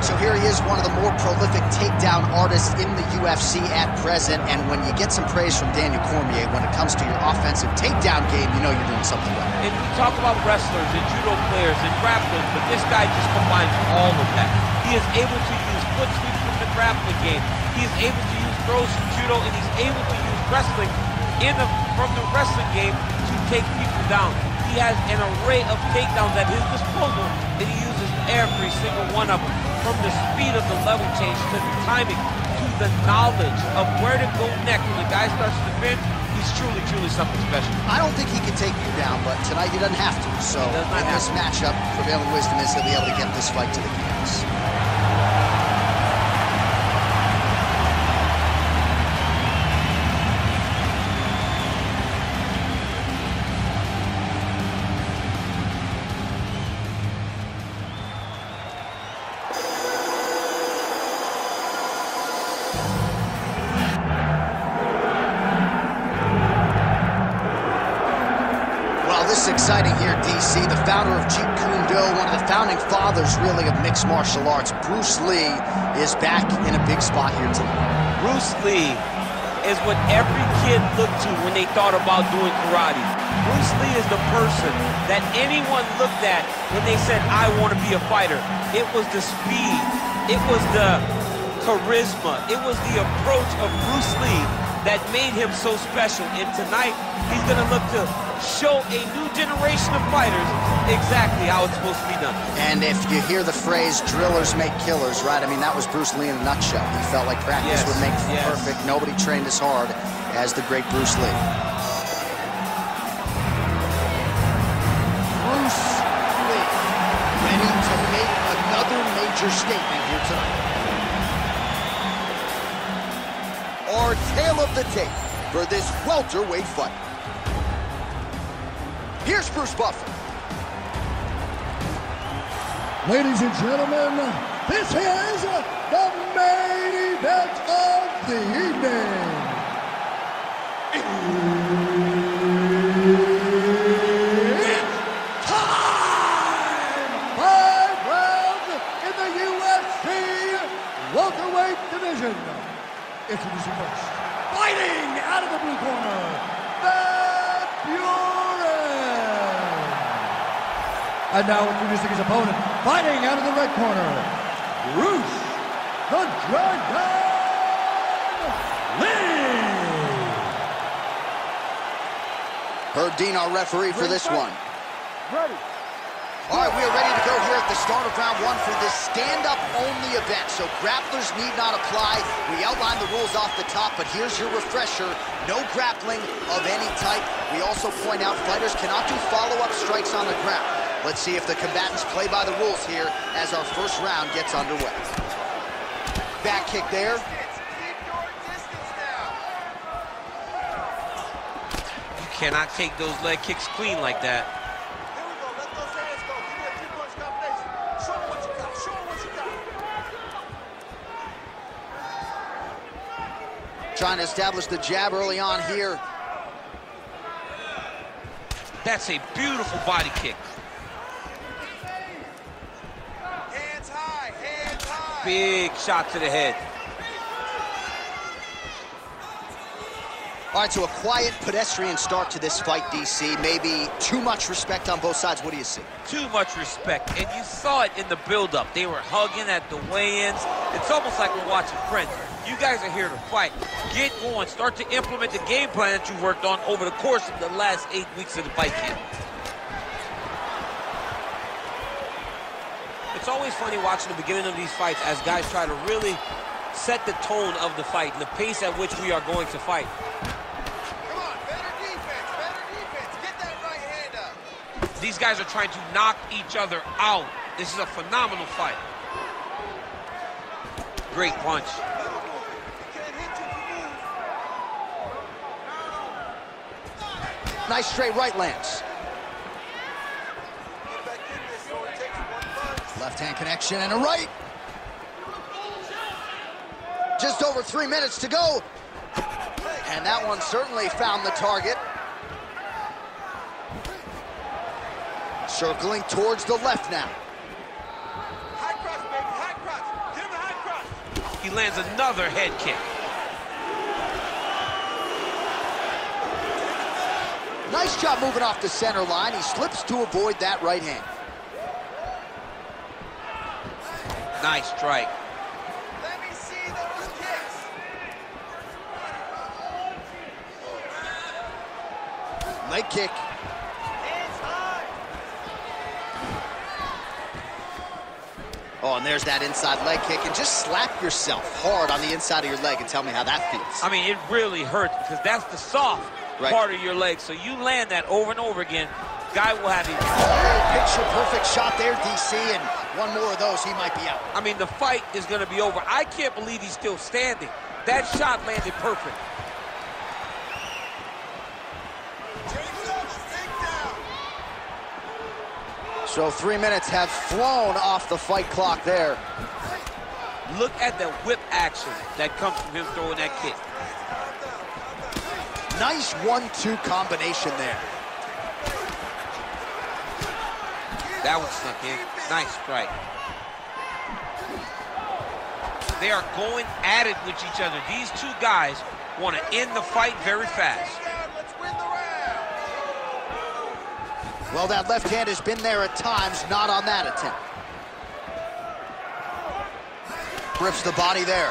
right, so here he is, one of the more prolific takedown artists in the UFC at present. And when you get some praise from Daniel Cormier when it comes to your offensive takedown game, you know you're doing something right. And we talk about wrestlers and judo players and grapplers, but this guy just combines all of that. He is able to use foot sweeps from the grappling game. He is able to use throws from judo, and he's able to use wrestling from the wrestling game to take people down. He has an array of takedowns at his disposal, and he uses every single one of them. From the speed of the level change, to the timing, to the knowledge of where to go next. When the guy starts to defend, he's truly, truly something special. I don't think he can take you down, but tonight he doesn't have to. So in this matchup, prevailing wisdom is he'll be able to get this fight to the canvas. This is exciting here, DC. The founder of Jeet Kune Do, one of the founding fathers, really, of mixed martial arts, Bruce Lee, is back in a big spot here tonight. Bruce Lee is what every kid looked to when they thought about doing karate. Bruce Lee is the person that anyone looked at when they said, I want to be a fighter. It was the speed. It was the charisma. It was the approach of Bruce Lee that made him so special. And tonight, he's going to look to show a new generation of fighters exactly how it's supposed to be done. And if you hear the phrase, drillers make killers, right? I mean, that was Bruce Lee in a nutshell. He felt like practice would make perfect. Nobody trained as hard as the great Bruce Lee. Bruce Lee, ready to make another major statement here tonight. Our tale of the tape for this welterweight fight. Here's Bruce Buffer. Ladies and gentlemen, this is the main event of the evening. It's time! 5 rounds in the UFC welterweight division. Introducing first, fighting out of the blue corner, and now introducing his opponent, fighting out of the red corner, Bruce the Dragon Lee. Herb Dean, our referee for this one. Ready. All right, we are ready to go here at the start of round one for this stand-up only event. So grapplers need not apply. We outlined the rules off the top, but here's your refresher. No grappling of any type. We also point out fighters cannot do follow-up strikes on the ground. Let's see if the combatants play by the rules here as our first round gets underway. Back kick there. You cannot take those leg kicks clean like that. Trying to establish the jab early on here. That's a beautiful body kick. Hands high, hands high. Big shot to the head. All right, so a quiet, pedestrian start to this fight, DC. Maybe too much respect on both sides. What do you see? Too much respect, and you saw it in the build-up. They were hugging at the weigh-ins. It's almost like we're watching friends. You guys are here to fight. Get going. Start to implement the game plan that you worked on over the course of the last 8 weeks of the fight camp. It's always funny watching the beginning of these fights as guys try to really set the tone of the fight and the pace at which we are going to fight. Come on, better defense, better defense. Get that right hand up. These guys are trying to knock each other out. This is a phenomenal fight. Great punch. Nice straight right lands. Left hand connection and a right. Just over 3 minutes to go. And that one certainly found the target. Circling towards the left now. High cross, baby, high cross. He lands another head kick. Nice job moving off the center line. He slips to avoid that right hand. Nice strike. Let me see those kicks. Leg kick. Hands high. Oh, and there's that inside leg kick. And just slap yourself hard on the inside of your leg and tell me how that feels. I mean, it really hurts because that's the soft part of your leg. So you land that over and over again, guy will have it. Oh, picture perfect shot there, DC, and one more of those, he might be out. I mean, the fight is going to be over. I can't believe he's still standing. That shot landed perfect. So 3 minutes have flown off the fight clock there. Look at the whip action that comes from him throwing that kick. Nice 1-2 combination there. That one snuck in. Nice strike. They are going at it with each other. These two guys want to end the fight very fast. Let's win the round. Well, that left hand has been there at times, not on that attempt. Rips the body there.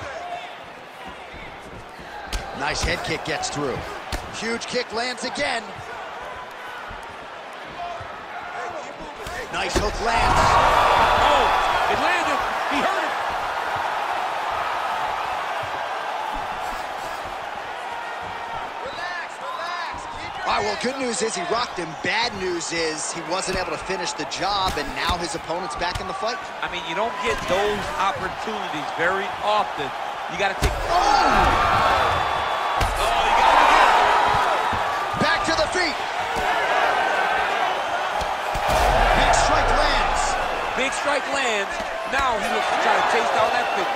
Nice head kick gets through. Huge kick lands again. Nice hook lands. Oh, it landed. He hurt him. Relax, relax. Keep your All right, well, good news is he rocked him. Bad news is he wasn't able to finish the job, and now his opponent's back in the fight. I mean, you don't get those opportunities very often. You got to take... Oh, you got to get it. back to the feet. Big strike lands. Big strike lands. Now he looks to try to chase down that finish.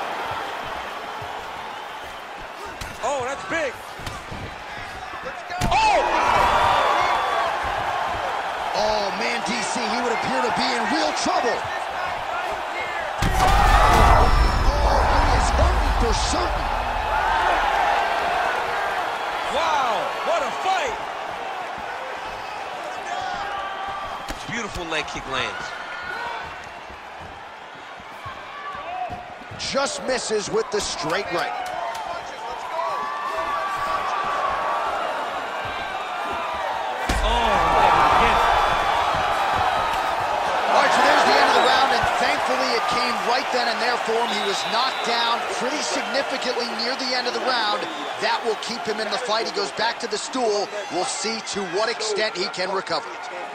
Oh, that's big. Let's go. Oh! Oh, man, DC, he would appear to be in real trouble. Oh, he is hurting for certain. Wow, what a fight! Beautiful leg kick lands. Just misses with the straight right. All right, so there's the end of the round, and thankfully it came right then and there for him. He was knocked down pretty significantly near the end of the round. That will keep him in the fight. He goes back to the stool. We'll see to what extent he can recover.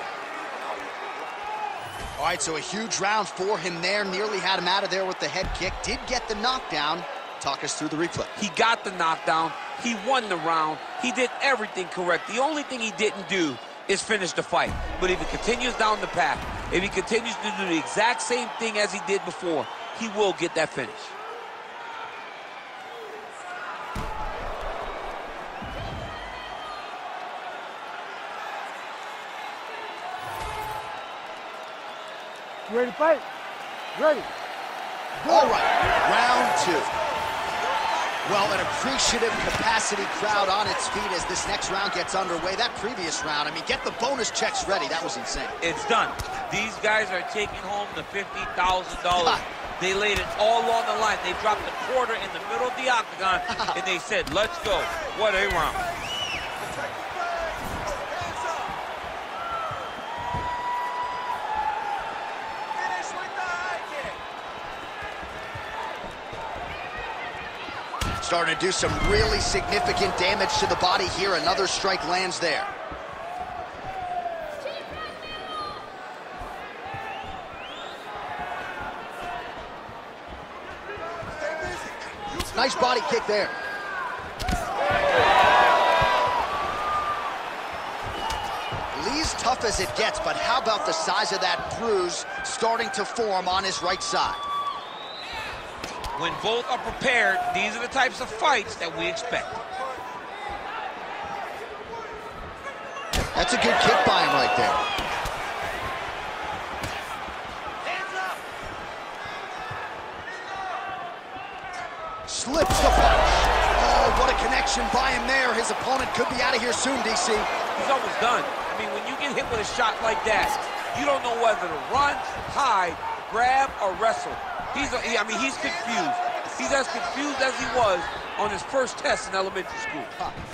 All right, so a huge round for him there. Nearly had him out of there with the head kick. Did get the knockdown. Talk us through the replay. He got the knockdown. He won the round. He did everything correct. The only thing he didn't do is finish the fight. But if he continues down the path, if he continues to do the exact same thing as he did before, he will get that finish. You ready to fight? Ready. All right, round two. Well, an appreciative capacity crowd on its feet as this next round gets underway. That previous round, I mean, get the bonus checks ready. That was insane. It's done. These guys are taking home the $50,000. They laid it all on the line. They dropped a quarter in the middle of the octagon, and they said, let's go. What a round. Starting to do some really significant damage to the body here. Another strike lands there. Nice body kick there. Lee's tough as it gets, but how about the size of that bruise starting to form on his right side? When both are prepared, these are the types of fights that we expect. That's a good kick by him right there. action by him there. His opponent could be out of here soon, DC. He's almost done. I mean, when you get hit with a shot like that, you don't know whether to run, hide, grab, or wrestle. He's confused. He's as confused as he was on his first test in elementary school.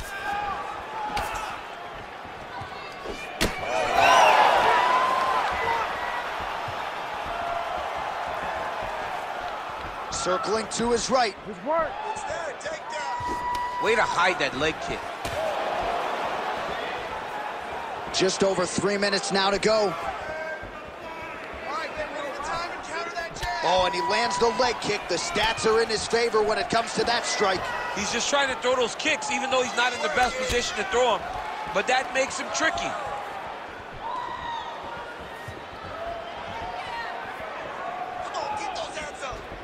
Circling to his right. It's there, takedown. Way to hide that leg kick. Just over 3 minutes now to go. All right, then, winning the time and counter that jab. Oh, and he lands the leg kick. The stats are in his favor when it comes to that strike. He's just trying to throw those kicks, even though he's not in the best position to throw them. But that makes him tricky. Come on, get those hands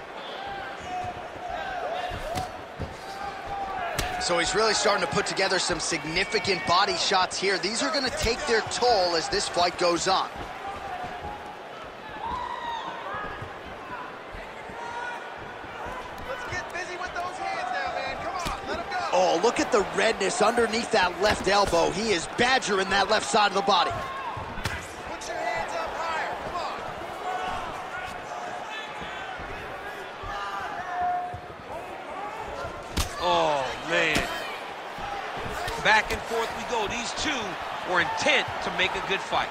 up. So he's really starting to put together some significant body shots here. These are going to take their toll as this fight goes on. Let's get busy with those hands now, man. Come on, let him go. Oh, look at the redness underneath that left elbow. He is badgering that left side of the body. Put your hands up higher. Come on. Oh, man. Back and forth we go. These two were intent to make a good fight.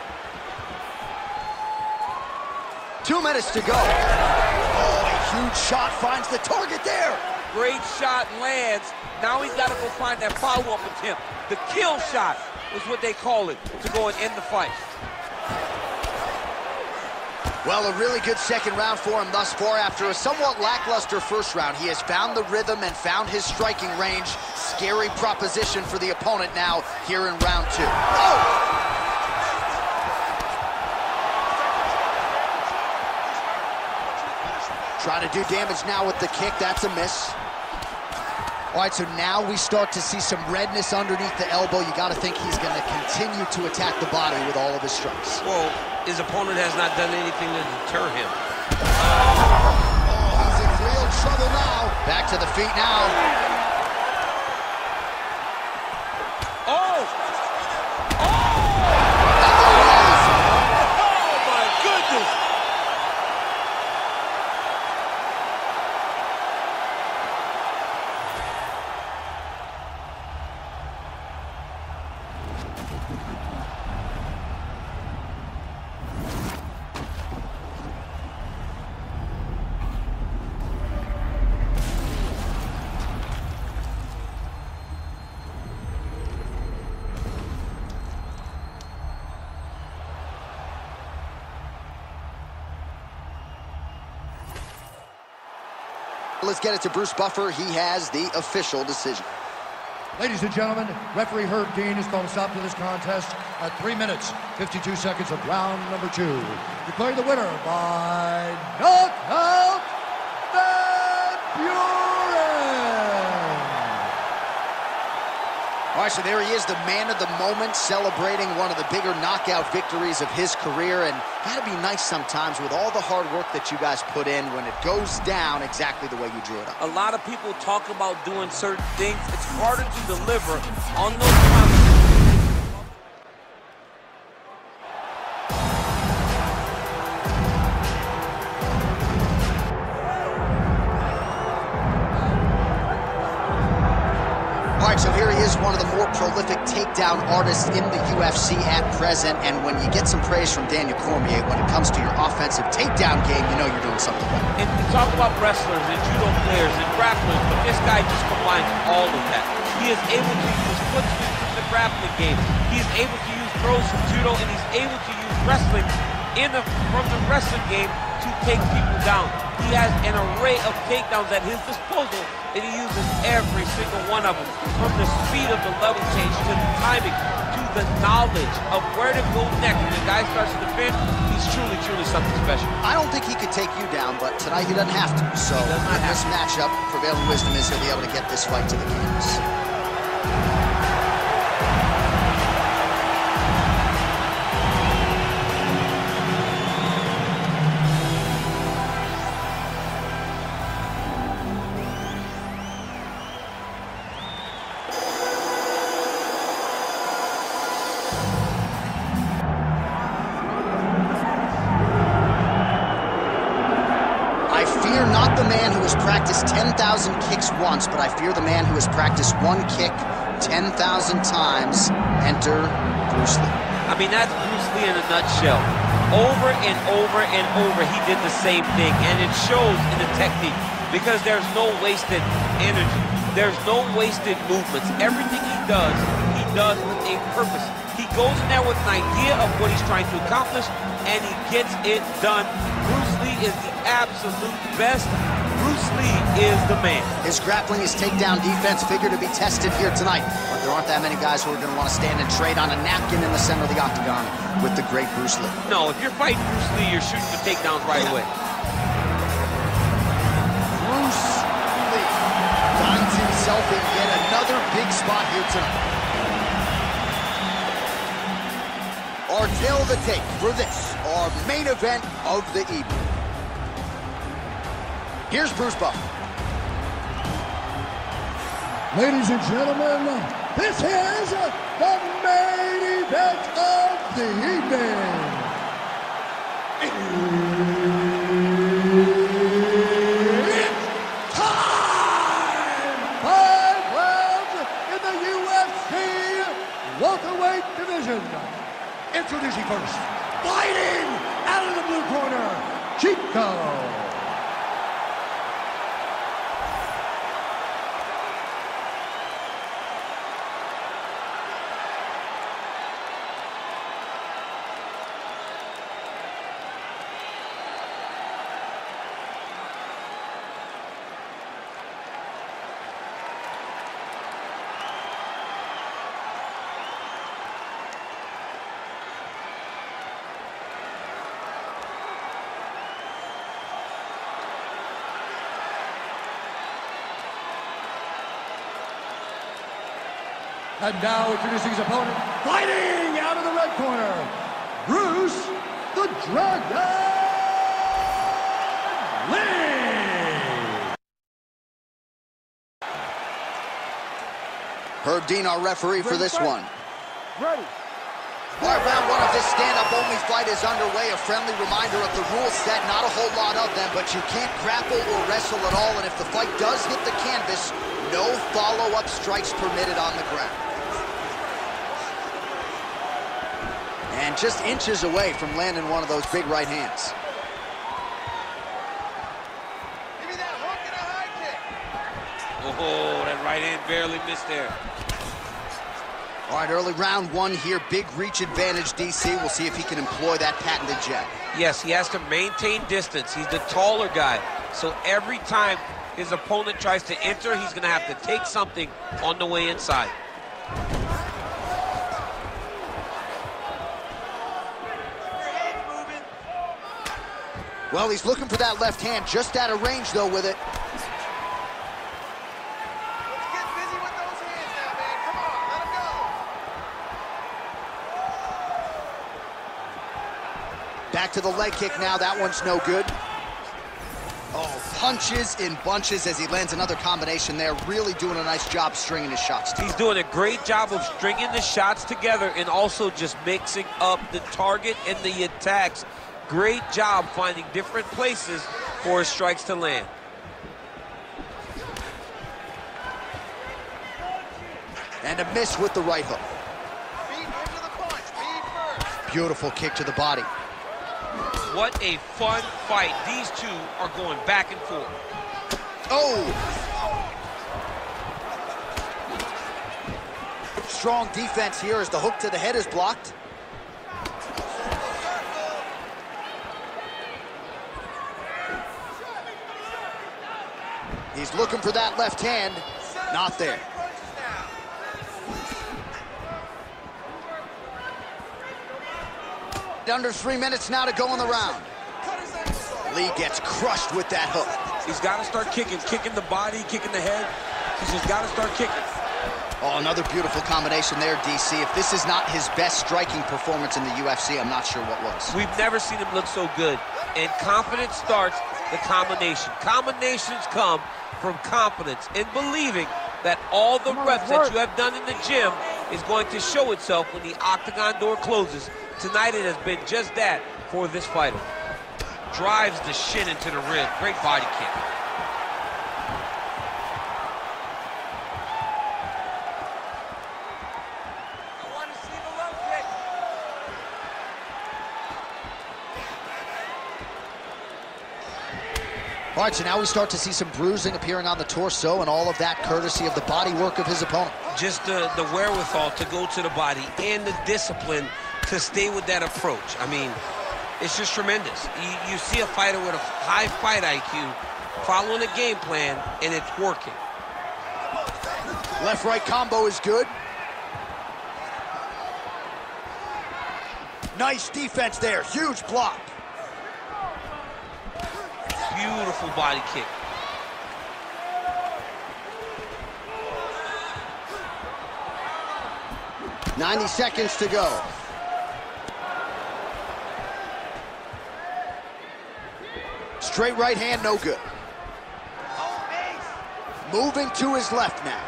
2 minutes to go. Oh, a huge shot finds the target there. Great shot lands. Now he's got to go find that follow-up attempt. The kill shot was what they call it, to go and end the fight. Well, a really good second round for him thus far. After a somewhat lackluster first round, he has found the rhythm and found his striking range. Scary proposition for the opponent now here in round 2. Oh! Trying to do damage now with the kick. That's a miss. All right, so now we start to see some redness underneath the elbow. You got to think he's going to continue to attack the body with all of his strikes. Well, his opponent has not done anything to deter him. Oh, he's in real trouble now. Back to the feet now. Oh! Oh! Oh, my goodness! Let's get it to Bruce Buffer. He has the official decision. Ladies and gentlemen, referee Herb Dean has called a stop to this contest at 3 minutes, 52 seconds of round number 2. Declaring the winner by knockout, Van Buren. All right, so there he is, the man of the moment, celebrating one of the bigger knockout victories of his career. And gotta be nice sometimes with all the hard work that you guys put in when it goes down exactly the way you drew it up. A lot of people talk about doing certain things. It's harder to deliver on those promises. All right, so here he is, one of the more prolific takedown artists in the UFC at present. And when you get some praise from Daniel Cormier, when it comes to your offensive takedown game, you know you're doing something right. And we talk about wrestlers and judo players and grapplers, but this guy just combines all of that. He is able to use foot sweeps from the grappling game. He is able to use throws from judo, and he's able to use wrestling from the wrestling game to take people down. He has an array of takedowns at his disposal, and he uses every single one of them. From the speed of the level change, to the timing, to the knowledge of where to go next. When the guy starts to defend, he's truly, truly something special. I don't think he could take you down, but tonight he doesn't have to. So in this matchup, prevailing wisdom is he'll be able to get this fight to the canvas. the man who has practiced 10,000 kicks once, but I fear the man who has practiced one kick 10,000 times. Enter Bruce Lee. I mean, that's Bruce Lee in a nutshell. Over and over and over, he did the same thing, and it shows in the technique because there's no wasted energy. There's no wasted movements. Everything he does with a purpose. He goes in there with an idea of what he's trying to accomplish, and he gets it done. Bruce Lee is the absolute best. Bruce Lee is the man. His grappling, his takedown defense figure to be tested here tonight, but there aren't that many guys who are going to want to stand and trade on a napkin in the center of the octagon with the great Bruce Lee. No, if you're fighting Bruce Lee, you're shooting for takedowns right away. Bruce Lee finds himself in yet another big spot here tonight. Our tail of the tape for this, our main event of the evening. Here's Bruce Buffer. Ladies and gentlemen, this is the main event of the evening. It's time! 5 rounds in the UFC welterweight division. Introducing first, fighting out of the blue corner, Jeet Kune Do. And now introducing his opponent, fighting out of the red corner, Bruce the Dragon Lee. Herb Dean, our referee for this one. Ready. All right, round one of this stand-up only fight is underway. A friendly reminder of the rules set, not a whole lot of them, but you can't grapple or wrestle at all, and if the fight does hit the canvas, no follow-up strikes permitted on the ground. And just inches away from landing one of those big right hands. Give me that hook and a high kick. Oh, that right hand barely missed there. All right, early round one here, big reach advantage, DC. We'll see if he can employ that patented jet. Yes, he has to maintain distance. He's the taller guy. So every time his opponent tries to enter, he's going to have to take something on the way inside. Well, he's looking for that left hand, just out of range, though, with it. Let's get busy with those hands now, man. Come on, let him go. Back to the leg kick now. That one's no good. Oh, punches in bunches as he lands another combination there. Really doing a nice job stringing his shots together. He's doing a great job of stringing the shots together and also just mixing up the target and the attacks. Great job finding different places for his strikes to land. And a miss with the right hook. Feet into the punch. Feet first. Beautiful kick to the body. What a fun fight. These two are going back and forth. Oh! Strong defense here as the hook to the head is blocked. He's looking for that left hand. Not there. Under 3 minutes now to go in the round. Lee gets crushed with that hook. He's got to start kicking the body, kicking the head. He's just got to start kicking. Oh, another beautiful combination there, DC. If this is not his best striking performance in the UFC, I'm not sure what was. We've never seen him look so good. And confidence starts the combination. Combinations come from confidence and believing that all the reps that you have done in the gym is going to show itself when the octagon door closes. Tonight it has been just that for this fighter. Drives the shin into the rib. Great body kick. All right, so now we start to see some bruising appearing on the torso, and all of that courtesy of the body work of his opponent. Just the wherewithal to go to the body and the discipline to stay with that approach. I mean, it's just tremendous. You see a fighter with a high fight IQ following a game plan, and it's working. Left-right combo is good. Nice defense there, huge block. Beautiful body kick. .90 seconds to go. Straight right hand, no good. Moving to his left now.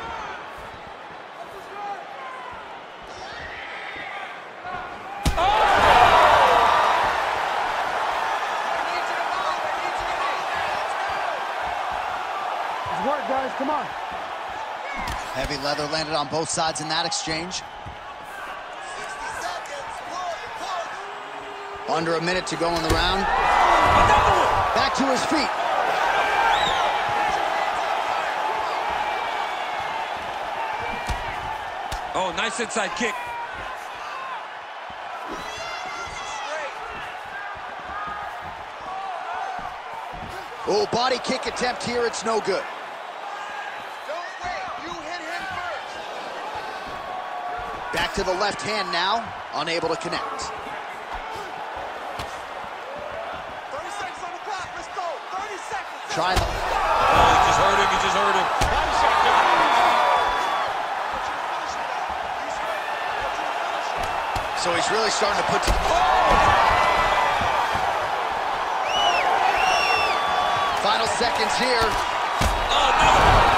Work, guys, come on. Heavy leather landed on both sides in that exchange. 60 seconds. Under a minute to go in the round. Back to his feet. Oh, nice inside kick. Oh, body kick attempt here, it's no good. Don't wait, you hit him first. Back to the left hand now, unable to connect. 30 seconds on the clock, let's go. 30 seconds. Trying the... Oh, he just hurt him, he just hurt him. So he's really starting to put... Final seconds here. Oh, no.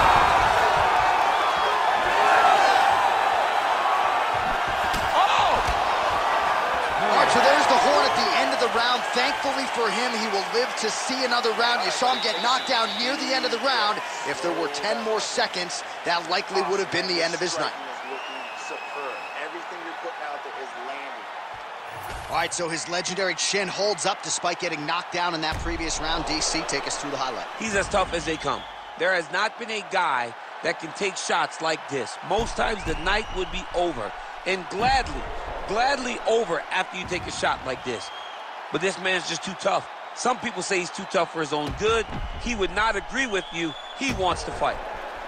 All right, so there's the horn at the end of the round. Thankfully for him, he will live to see another round. You saw him get knocked down near the end of the round. If there were 10 more seconds, that likely would have been the end of his night. Superb. Everything you're putting out there is landing. All right, so his legendary chin holds up despite getting knocked down in that previous round. DC, take us through the highlight. He's as tough as they come. There has not been a guy that can take shots like this. Most times the night would be over, and gladly over after you take a shot like this. But this man's just too tough. Some people say he's too tough for his own good. He would not agree with you. He wants to fight.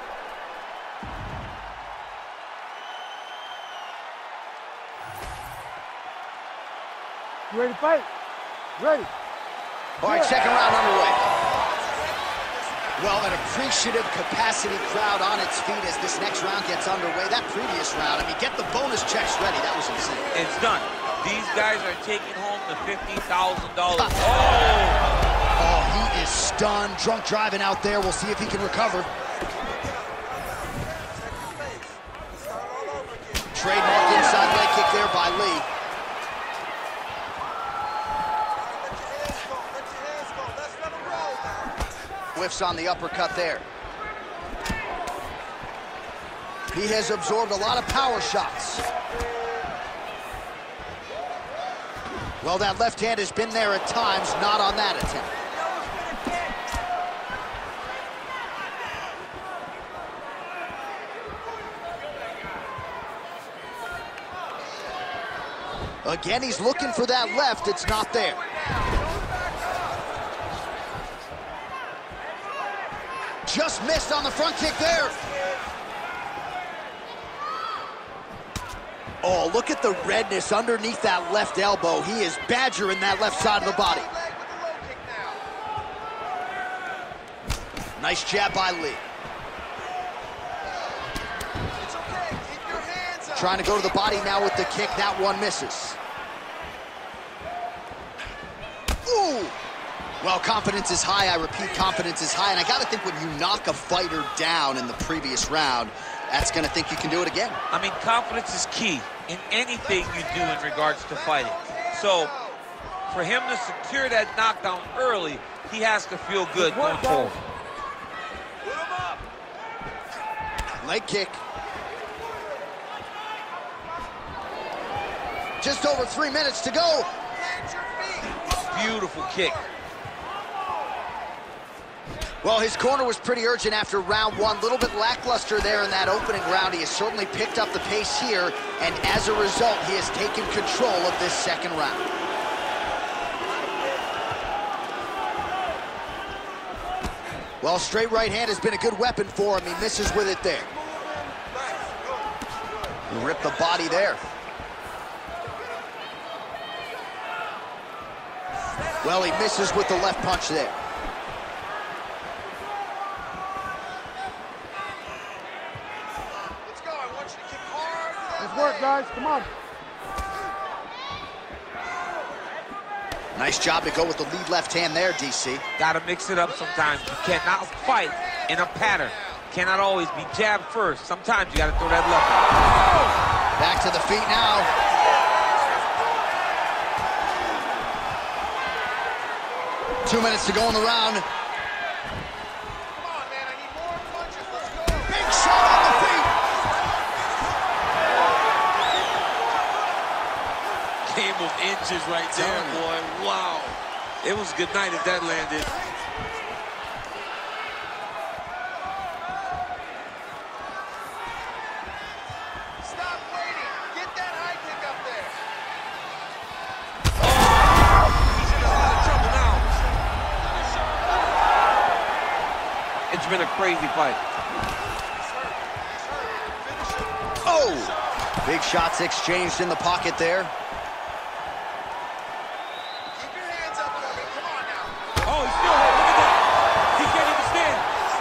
You ready to fight? Ready. All right, second round underway. Well, an appreciative capacity crowd on its feet as this next round gets underway. That previous round, I mean, get the bonus checks ready. That was insane. It's done. These guys are taking home the $50,000. Oh, he is stunned. Drunk driving out there. We'll see if he can recover. Trademark inside leg kick there by Lee. Whiffs on the uppercut there. He has absorbed a lot of power shots. Well, that left hand has been there at times, not on that attempt. Again, he's looking for that left. It's not there. Just missed on the front kick there. Oh, look at the redness underneath that left elbow. He is badgering that left side of the body. Nice jab by Lee. It's okay, keep your hands up. Trying to go to the body now with the kick. That one misses. Ooh! Well, confidence is high. I repeat, confidence is high. And I got to think when you knock a fighter down in the previous round, that's going to think you can do it again. I mean, confidence is key in anything you do in regards to fighting. So, for him to secure that knockdown early, he has to feel good going forward. Put him up. Leg kick. Just over 3 minutes to go. Plant your feet. Beautiful kick. Well, his corner was pretty urgent after round one. A little bit lackluster there in that opening round. He has certainly picked up the pace here, and as a result, he has taken control of this second round. Well, straight right hand has been a good weapon for him. He misses with it there. Rip the body there. Well, he misses with the left punch there. Let's go. I want you to kick hard. Nice work, guys. Come on. Nice job to go with the lead left hand there, DC. Gotta mix it up sometimes. You cannot fight in a pattern. Cannot always be jab first. Sometimes you gotta throw that left one. Back to the feet now. Two minutes to go in the round. Come on, man. I need more punches. Let's go. Big shot on the feet. Game of inches right there, boy. Wow. It was a good night if that landed. Stop waiting. Get that high kick up there. He's in a lot of trouble now. It's been a crazy fight. Oh! Big shots exchanged in the pocket there. Keep your hands up, Corbin. Come on now. Oh, he's still hurt. Look at that. He can't even stand.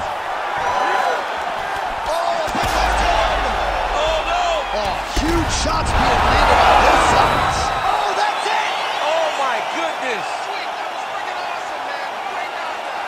Oh, big left hand! Oh, no. Oh, huge shots being landed on both sides. Oh, that's it! Oh, my goodness. Sweet. That was freaking awesome, man. Great knockdown.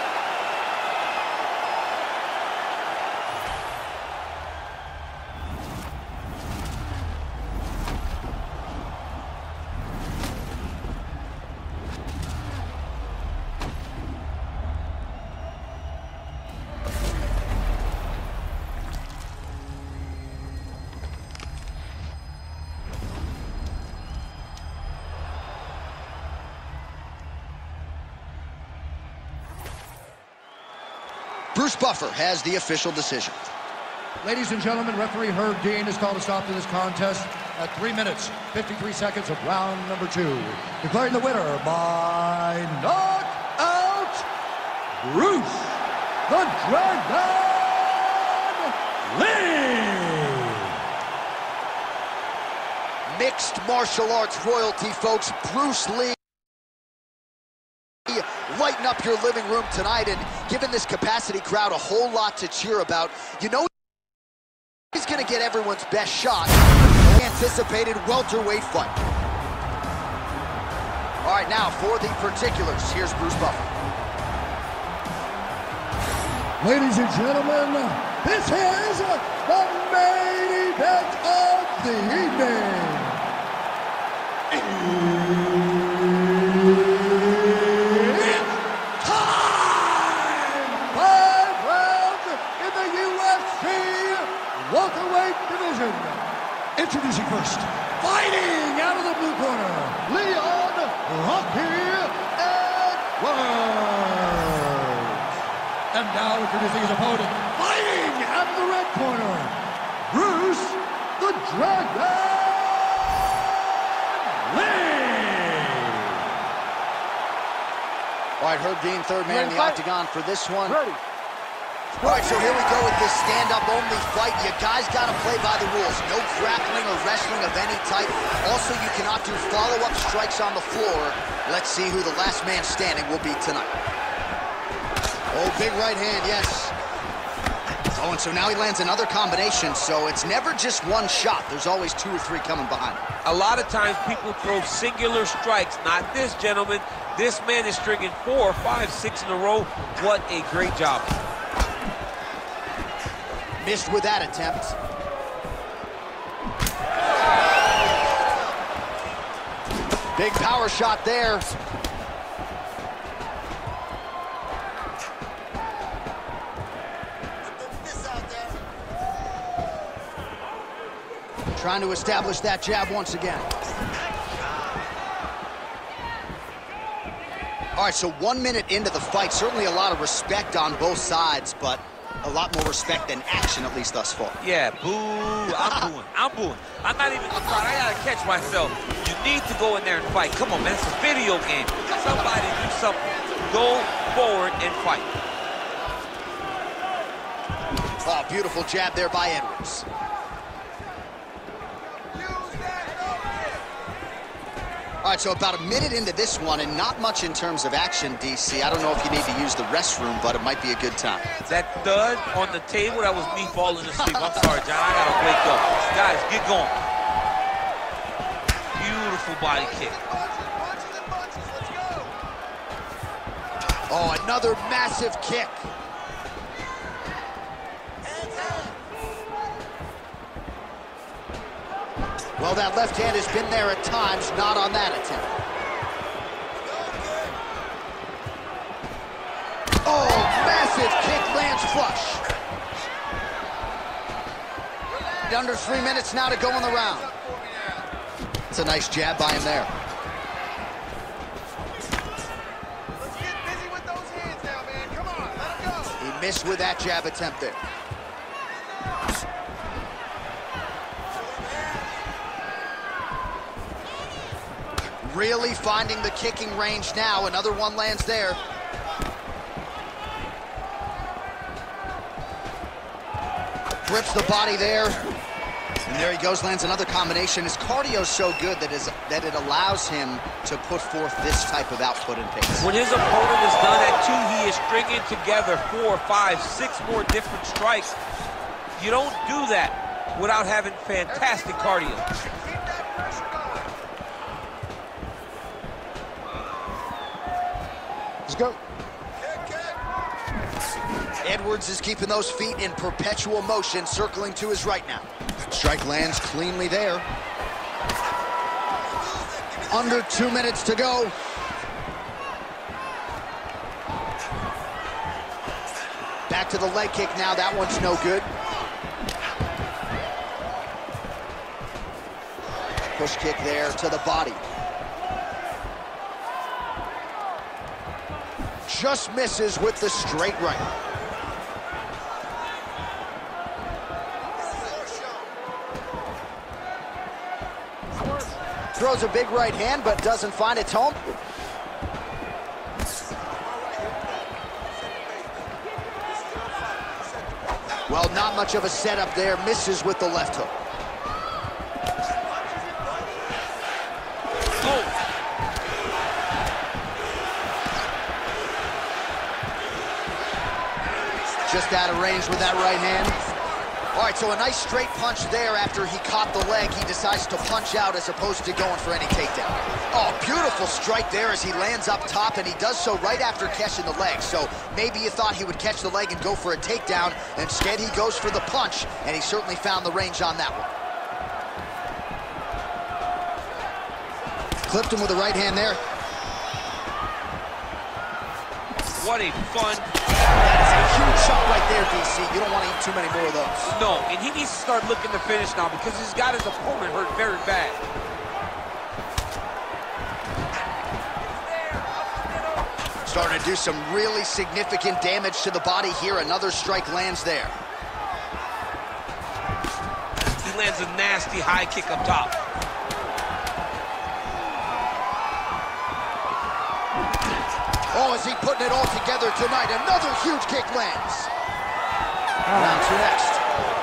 Bruce Buffer has the official decision. Ladies and gentlemen, referee Herb Dean has called a stop to this contest at 3 minutes, 53 seconds of round number 2. Declaring the winner by knockout, Bruce the Dragon Lee. Mixed martial arts royalty, folks. Bruce Lee. Lighten up your living room tonight, and giving this capacity crowd a whole lot to cheer about. You know he's going to get everyone's best shot. Anticipated welterweight fight. All right, now for the particulars, here's Bruce Buffer. Ladies and gentlemen, this is the main event of the evening. Welterweight division. Introducing first, fighting out of the blue corner, Leon Rocky Edwards. And now introducing his opponent, fighting out of the red corner, Bruce the Dragon Lee. All right, Herb Dean, third man in the octagon for this one. Ready. All right, so here we go with this stand-up-only fight. You guys got to play by the rules. No grappling or wrestling of any type. Also, you cannot do follow-up strikes on the floor. Let's see who the last man standing will be tonight. Oh, big right hand, yes. Oh, and so now he lands another combination, so it's never just one shot. There's always 2 or 3 coming behind him. A lot of times people throw singular strikes. Not this, gentlemen. This man is stringing 4, 5, 6 in a row. What a great job. Missed with that attempt. Big power shot there. Trying to establish that jab once again. All right, so 1 minute into the fight, certainly a lot of respect on both sides, but a lot more respect than action, at least thus far. Yeah, boo, I'm booing, I'm booing. I'm not even surprised, I gotta catch myself. You need to go in there and fight. Come on, man, it's a video game. Somebody do something. Go forward and fight. Oh, beautiful jab there by Edwards. All right, so about a minute into this one, and not much in terms of action, DC. I don't know if you need to use the restroom, but it might be a good time. That thud on the table, that was me falling asleep. I'm sorry, John, I gotta wake up. Guys, get going. Beautiful body kick. Oh, another massive kick. Well, that left hand has been there at times, not on that attempt. Oh, massive kick lands flush. Under 3 minutes now to go in the round. It's a nice jab by him there. Let's get busy with those hands now, man. Come on, let him go. He missed with that jab attempt there. Really finding the kicking range now. Another one lands there. Grips the body there. And there he goes, lands another combination. His cardio's so good that it allows him to put forth this type of output and pace. When his opponent is done at 2, he is stringing together 4, 5, 6 more different strikes. You don't do that without having fantastic cardio. Let's go. Edwards is keeping those feet in perpetual motion, circling to his right now. Strike lands cleanly there. Under 2 minutes to go. Back to the leg kick now. That one's no good. Push kick there to the body. Just misses with the straight right. Throws a big right hand, but doesn't find its home. Well, not much of a setup there. Misses with the left hook. Just out of range with that right hand. All right, so a nice straight punch there after he caught the leg. He decides to punch out as opposed to going for any takedown. Oh, beautiful strike there as he lands up top, and he does so right after catching the leg. So maybe you thought he would catch the leg and go for a takedown. Instead, he goes for the punch, and he certainly found the range on that one. Clipped him with the right hand there. What a fun... Huge shot right there, DC. You don't want to eat too many more of those. No, and he needs to start looking to finish now because he's got his opponent hurt very bad. Starting to do some really significant damage to the body here. Another strike lands there. He lands a nasty high kick up top. Oh, is he putting it all together tonight? Another huge kick lands. Round 2 next.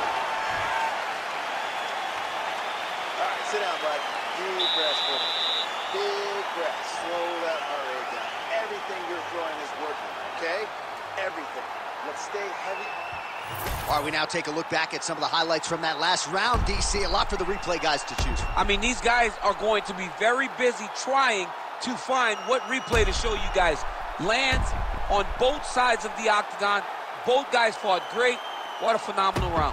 All right, sit down, bud. Deep breaths for me. Big breath. Slow that heart rate down. Everything you're throwing is working, okay? Everything. Let's stay heavy. All right, we now take a look back at some of the highlights from that last round, DC. A lot for the replay guys to choose from. I mean, these guys are going to be very busy trying to find what replay to show you guys. Lands on both sides of the octagon. Both guys fought great. What a phenomenal round.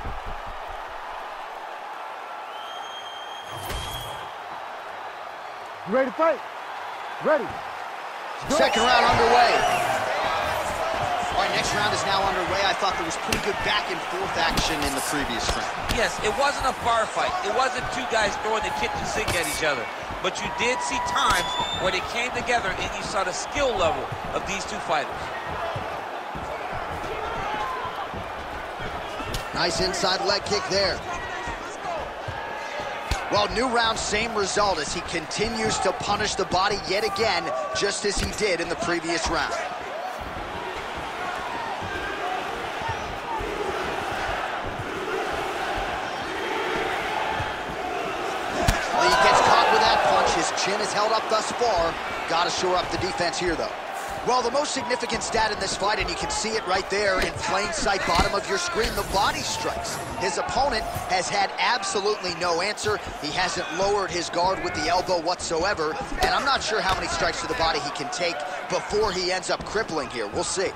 You ready to fight? Ready. Second round underway. All right, Next round is now underway. I thought there was pretty good back and forth action in the previous round. Yes, it wasn't a bar fight. It wasn't two guys throwing the kitchen sink at each other. But you did see times where they came together and you saw the skill level of these two fighters. Nice inside leg kick there. Well, new round, same result as he continues to punish the body yet again, just as he did in the previous round. Lee gets caught with that punch. His chin is held up thus far. Got to shore up the defense here, though. Well, the most significant stat in this fight, and you can see it right there in plain sight, bottom of your screen, the body strikes. His opponent has had absolutely no answer. He hasn't lowered his guard with the elbow whatsoever, and I'm not sure how many strikes to the body he can take before he ends up crippling here. We'll see.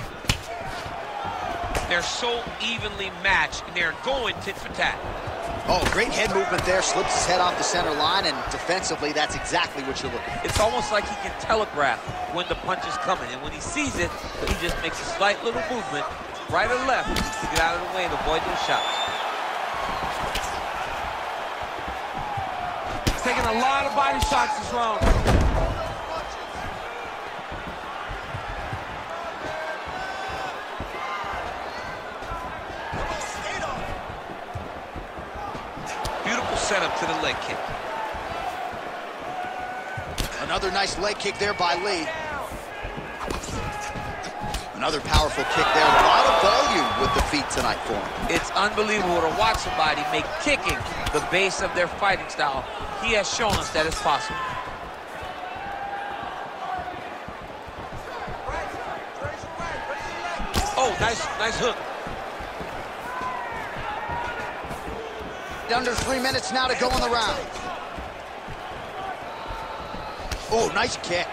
They're so evenly matched, and they're going tit for tat. Oh, great head movement there. Slips his head off the center line, and defensively, that's exactly what you're looking for. It's almost like he can telegraph when the punch is coming, and when he sees it, he just makes a slight little movement, right or left, to get out of the way and avoid those shots. He's taking a lot of body shots this round. Setup to the leg kick. Another nice leg kick there by Lee. Another powerful kick there. A lot of volume with the feet tonight for him. It's unbelievable to watch somebody make kicking the base of their fighting style. He has shown us that it's possible. Oh, nice hook. Under 3 minutes now to go in the round. Oh, nice kick.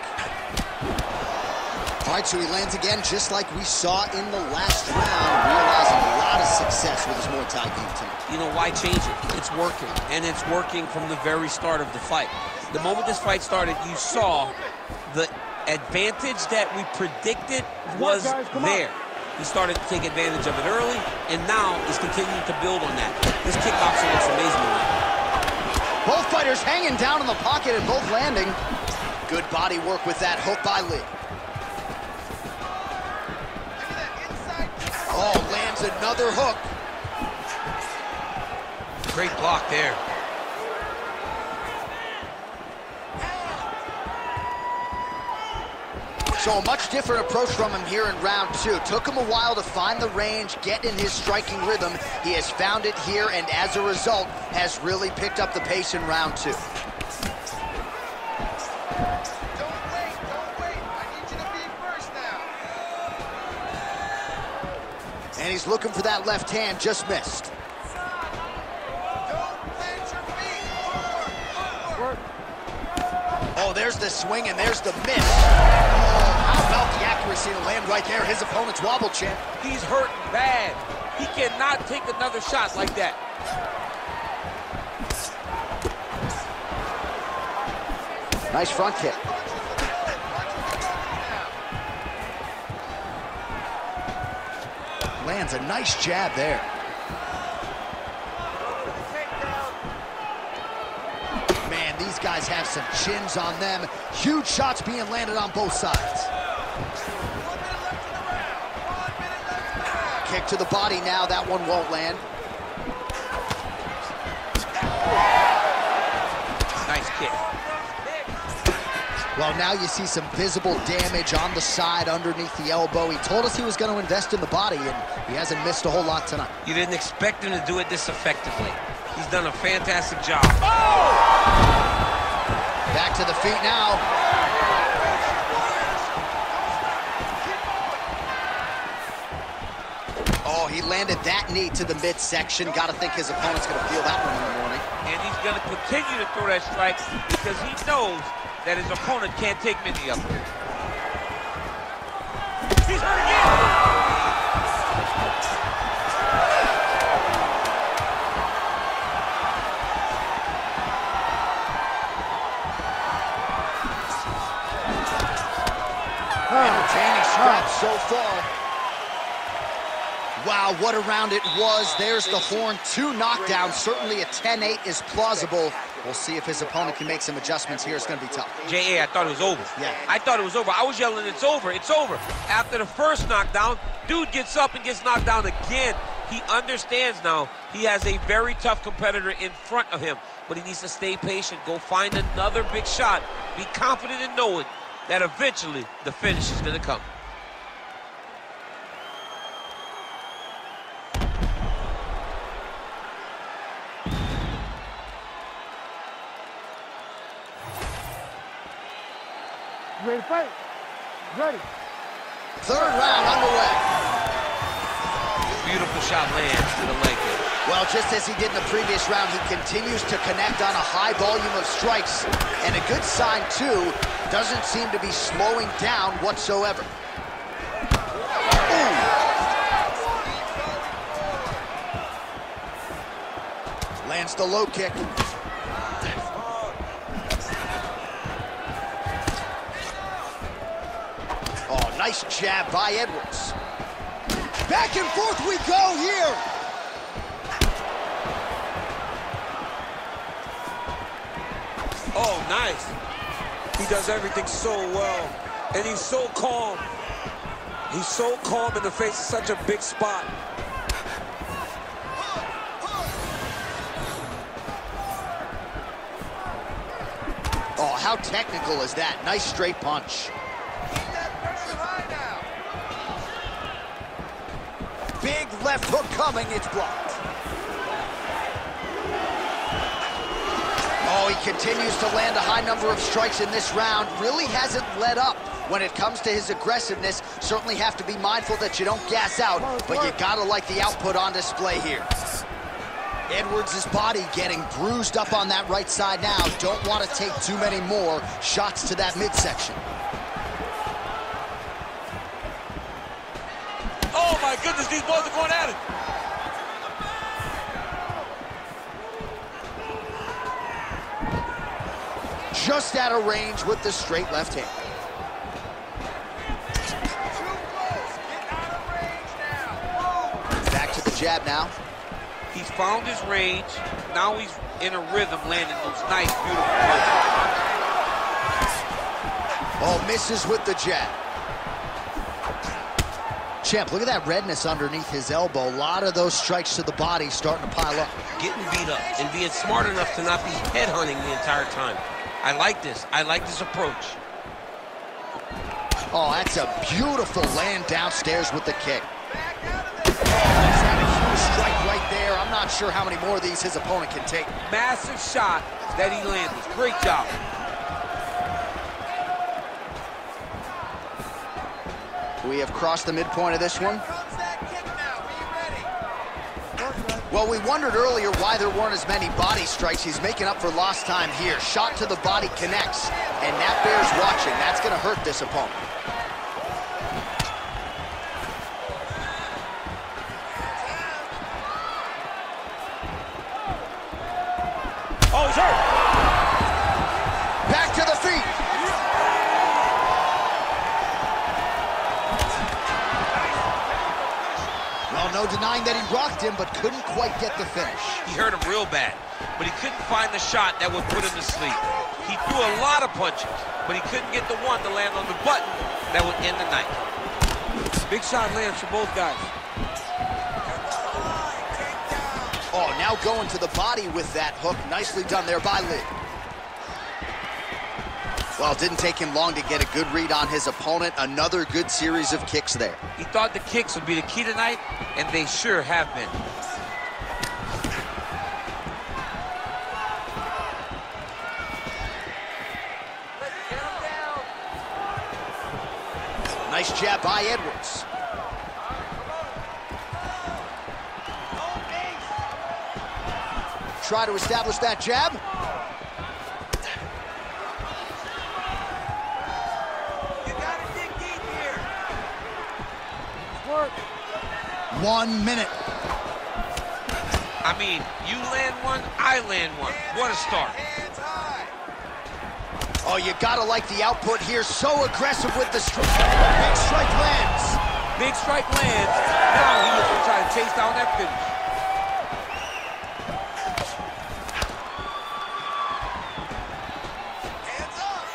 All right, so he lands again just like we saw in the last round, realizing a lot of success with his Muay Thai game tonight. You know, why change it? It's working, and it's working from the very start of the fight. The moment this fight started, you saw the advantage that we predicted was there. He started to take advantage of it early, and now is continuing to build on that. This kickboxing looks amazing tonight. Both fighters hanging down in the pocket and both landing. Good body work with that hook by Lee. Oh, lands another hook. Great block there. So a much different approach from him here in round two. Took him a while to find the range, get in his striking rhythm. He has found it here, and as a result, has really picked up the pace in round two. Don't wait. I need you to be first now. And he's looking for that left hand, just missed. Don't plant your feet. Forward. Oh, there's the swing, and there's the miss. How about the accuracy to land right there? His opponent's wobble chin. He's hurting bad. He cannot take another shot like that. Nice front kick. Lands a nice jab there. Man, these guys have some chins on them. Huge shots being landed on both sides. Kick to the body now. That one won't land. Nice kick. Well, now you see some visible damage on the side underneath the elbow. He told us he was going to invest in the body, and he hasn't missed a whole lot tonight. You didn't expect him to do it this effectively. He's done a fantastic job. Oh! Back to the feet now. Oh, he landed that knee to the midsection. Got to think his opponent's going to feel that one in the morning. And he's going to continue to throw that strike because he knows that his opponent can't take many of them. He's hurt again! Entertaining scratch so far. Wow, what a round it was. There's the horn. 2 knockdowns. Certainly a 10-8 is plausible. We'll see if his opponent can make some adjustments here. It's going to be tough. J.A., I thought it was over. Yeah. I thought it was over. I was yelling, it's over, it's over. After the first knockdown, dude gets up and gets knocked down again. He understands now he has a very tough competitor in front of him, but he needs to stay patient, go find another big shot, be confident in knowing that eventually the finish is going to come. Ready to fight? Ready. 3rd round underway. Beautiful shot lands to the leg there. Well, just as he did in the previous round, he continues to connect on a high volume of strikes. And a good sign, too, doesn't seem to be slowing down whatsoever. Ooh. Lands the low kick. Oh, nice jab by Edwards. Back and forth we go here. Oh, nice. He does everything so well. And he's so calm. He's so calm in the face of such a big spot. Oh, how technical is that? Nice straight punch. Big left hook coming, it's blocked. Oh, he continues to land a high number of strikes in this round. Really hasn't let up when it comes to his aggressiveness. Certainly have to be mindful that you don't gas out, but you gotta like the output on display here. Edwards' body getting bruised up on that right side now. Don't want to take too many more shots to that midsection. Oh my goodness, these boys are going at it. Just out of range with the straight left hand. Back to the jab now. He's found his range. Now he's in a rhythm, landing those nice, beautiful punches. Oh, misses with the jab. Champ, look at that redness underneath his elbow. A lot of those strikes to the body starting to pile up. Getting beat up and being smart enough to not be headhunting the entire time. I like this. I like this approach. Oh, that's a beautiful land downstairs with the kick. He's had a huge strike right there. I'm not sure how many more of these his opponent can take. Massive shot that he landed. Great job. We have crossed the midpoint of this one. Well, we wondered earlier why there weren't as many body strikes. He's making up for lost time here. Shot to the body connects, and that bears watching. That's going to hurt this opponent. Oh, he's hurt. Back to the feet. Well, no denying that he rocked him, but couldn't quite get the finish. He hurt him real bad, but he couldn't find the shot that would put him to sleep. He threw a lot of punches, but he couldn't get the one to land on the button that would end the night. Big shot lands for both guys. Oh, now going to the body with that hook. Nicely done there by Lee. Well, it didn't take him long to get a good read on his opponent. Another good series of kicks there. He thought the kicks would be the key tonight, and they sure have been. Nice jab by Edwards. Try to establish that jab. You gotta dig deep here. Work. 1 minute. I mean, you land one, I land one. What a start. Oh, you gotta like the output here. So aggressive with the strike. Big strike lands. Big strike lands. Now he looks to try to chase down that finish. Hands up.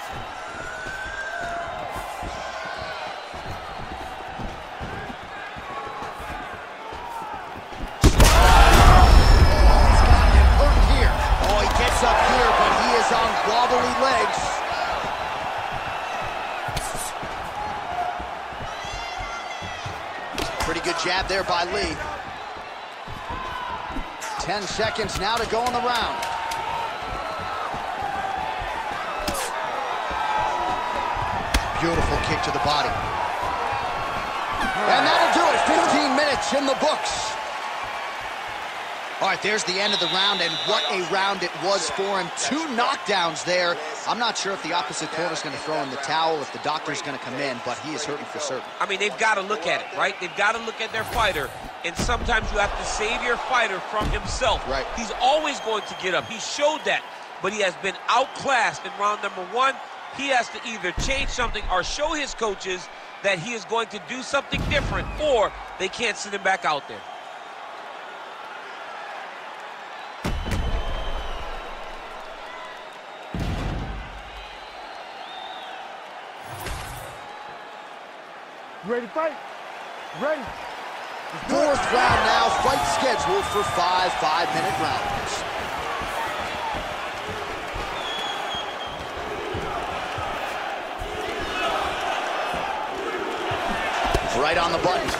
He's got him hurt here. Oh, he gets up here, but he is on wobbly legs. Pretty good jab there by Lee. 10 seconds now to go in the round. Beautiful kick to the body. And that'll do it. 15 minutes in the books. All right, there's the end of the round, and what a round it was for him. 2 knockdowns there. I'm not sure if the opposite corner's going to throw in the towel, if the doctor's going to come in, but he is hurting for certain. I mean, they've got to look at it, right? They've got to look at their fighter, and sometimes you have to save your fighter from himself. Right. He's always going to get up. He showed that, but he has been outclassed in round number 1. He has to either change something or show his coaches that he is going to do something different, or they can't send him back out there. Ready to fight? Ready. 4th round now, fight scheduled for 5 5-minute rounds. Right on the button.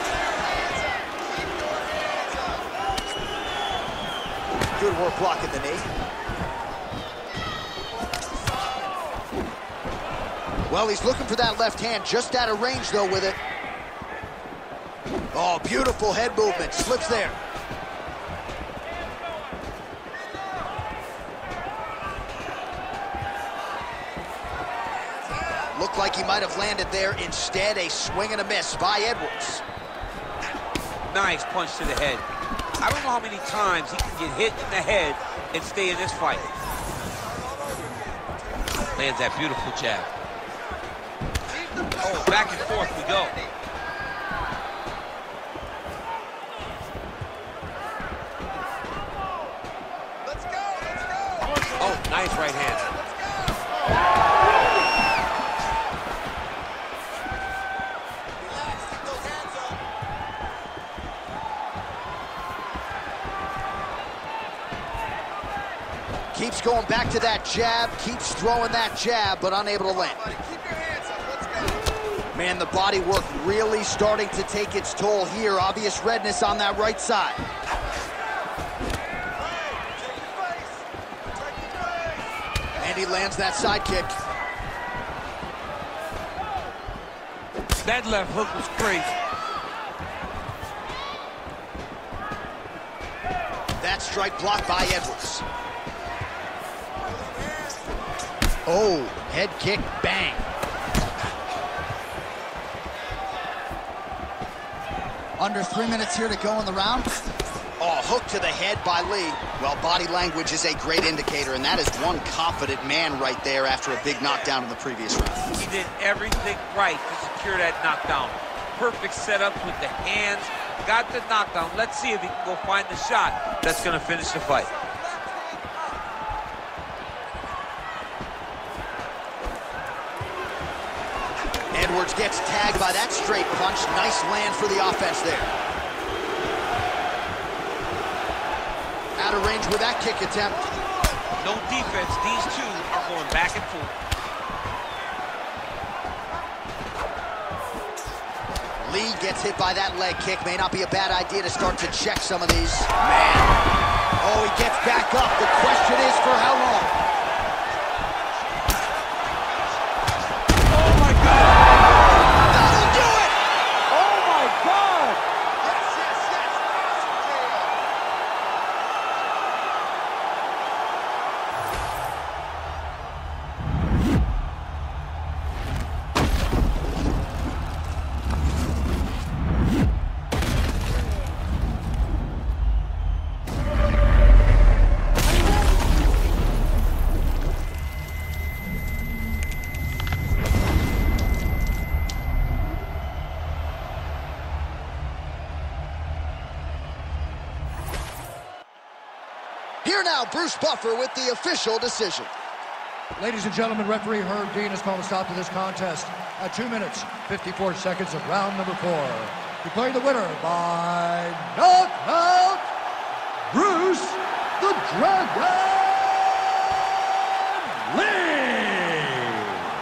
Good work blocking the knee. Well, he's looking for that left hand, just out of range, though, with it. Oh, beautiful head movement. Slips there. Looked like he might have landed there. Instead, a swing and a miss by Edwards. Nice punch to the head. I don't know how many times he can get hit in the head and stay in this fight. Lands that beautiful jab. Oh, back and forth we go. Let's go, let's go. Oh, nice right hand. Relax, keep those hands up. Keeps going back to that jab, keeps throwing that jab, but unable to land. Buddy, keep your hands up, let's go. Man, the body work really starting to take its toll here. Obvious redness on that right side. And he lands that side kick. That left hook was crazy. That strike blocked by Edwards. Oh, head kick, bang. Under 3 minutes here to go in the round. Oh, hook to the head by Lee. Well, body language is a great indicator, and that is one confident man right there after a big knockdown in the previous round. He did everything right to secure that knockdown. Perfect setup with the hands. Got the knockdown. Let's see if he can go find the shot that's going to finish the fight. Edwards gets tagged by that straight punch. Nice land for the offense there. Out of range with that kick attempt. No defense. These two are going back and forth. Lee gets hit by that leg kick. May not be a bad idea to start to check some of these. Man. Oh, he gets back up. The question is for how long? Oh, my God. That'll do it! Oh my God! Yes, yes, yes. Here now, Bruce Buffer with the official decision. Ladies and gentlemen, referee Herb Dean has called a stop to this contest at 2 minutes, 54 seconds of round number 4. Declaring the winner by knockout, Bruce the Dragon Lee!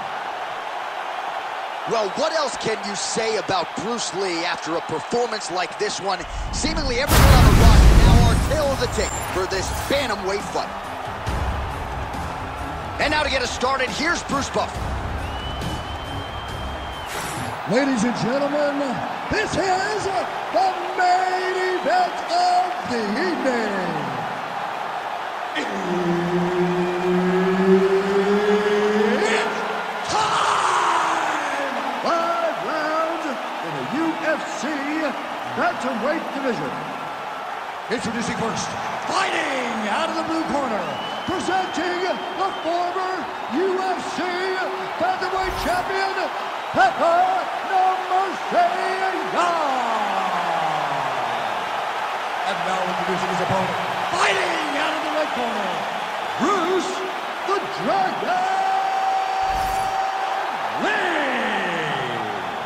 Well, what else can you say about Bruce Lee after a performance like this one? Seemingly everyone on the roster now are tail of the tape for this bantamweight fight. And now to get us started, here's Bruce Buffer. Ladies and gentlemen, this is the main event of the evening. It's time! 5 rounds in the UFC bantamweight division. Introducing first, fighting out of the blue corner, presenting the former UFC bantamweight champion, Pepper And now introducing his opponent, fighting out of the red corner, Bruce the Dragon Lee!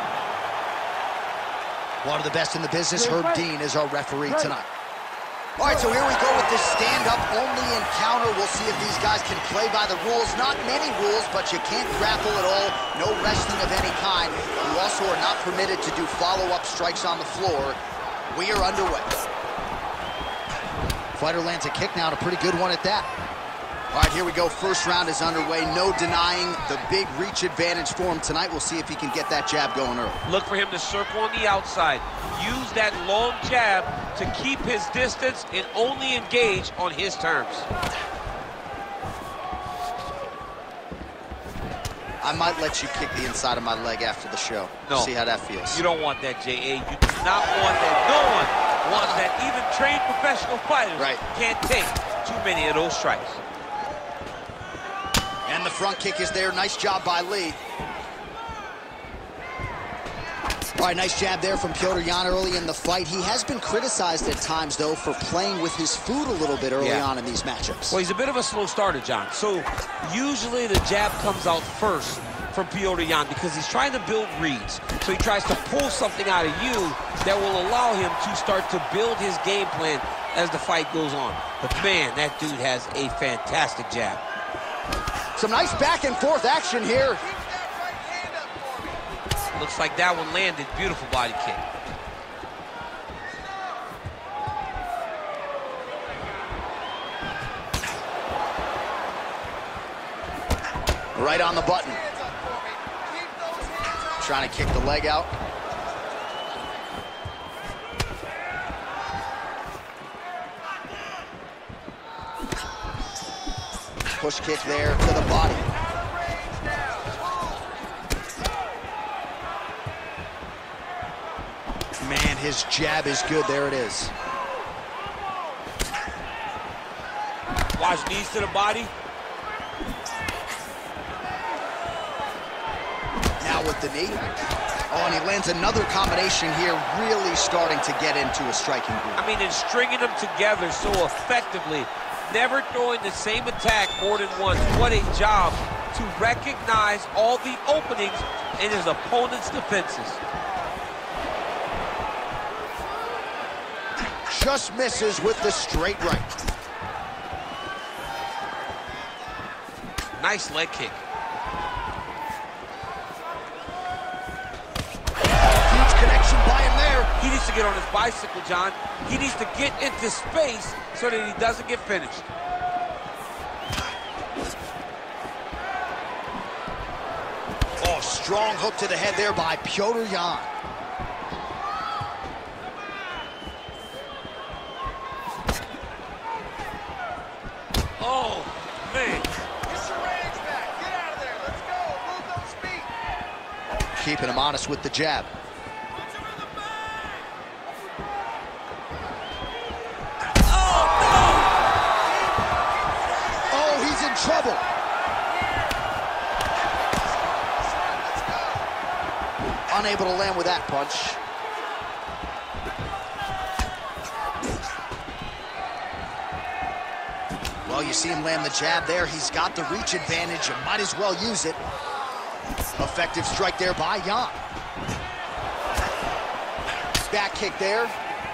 One of the best in the business, Herb Dean, is our referee tonight. All right, so here we go with this stand-up only encounter. We'll see if these guys can play by the rules. Not many rules, but you can't grapple at all. No wrestling of any kind. You also are not permitted to do follow-up strikes on the floor. We are underway. Fighter lands a kick now, and a pretty good one at that. All right, here we go. First round is underway. No denying the big reach advantage for him tonight. We'll see if he can get that jab going early. Look for him to circle on the outside. Use that long jab to keep his distance and only engage on his terms. I might let you kick the inside of my leg after the show. No. See how that feels. You don't want that, J.A. You do not want that. No one wants that. Even trained professional fighters can't take too many of those strikes. And the front kick is there. Nice job by Lee. All right, nice jab there from Petr Yan early in the fight. He has been criticized at times, though, for playing with his food a little bit early on in these matchups. Well, he's a bit of a slow starter, John. So usually the jab comes out first from Petr Yan because he's trying to build reads. So he tries to pull something out of you that will allow him to start to build his game plan as the fight goes on. But, man, that dude has a fantastic jab. Some nice back and forth action here. Looks like that one landed. Beautiful body kick. Right on the button. Trying to kick the leg out. Push kick there to the body. Man, his jab is good. There it is. Watch knees to the body. Now with the knee. Oh, and he lands another combination here, really starting to get into a striking groove. I mean, and stringing them together so effectively. Never throwing the same attack more than once. What a job to recognize all the openings in his opponent's defenses. Just misses with the straight right. Nice leg kick. Huge connection by him there. He needs to get on his bicycle, John. He needs to get into space so that he doesn't get finished. Oh, strong hook to the head there by Petr Yan. Oh, man. Get your range back. Get out of there. Let's go. Move those feet. Keeping him honest with the jab. Oh, he's in trouble. Unable to land with that punch. Well, you see him land the jab there. He's got the reach advantage. You might as well use it. Effective strike there by Yan. Back kick there.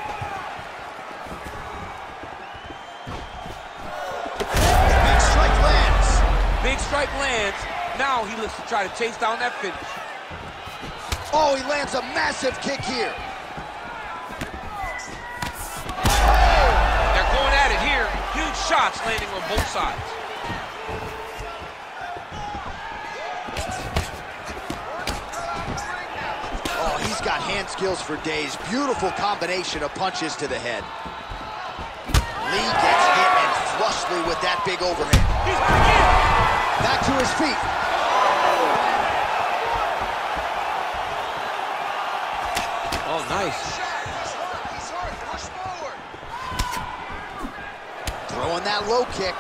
Big strike lands. Big strike lands. Now he looks to try to chase down that finish. Oh, he lands a massive kick here. They're going at it here. Huge shots landing on both sides. Oh, he's got hand skills for days. Beautiful combination of punches to the head. Lee gets hit and flushly with that big overhand. He's back in. Back to his feet. Oh, nice. He's hurt. Push forward. Throwing that low kick.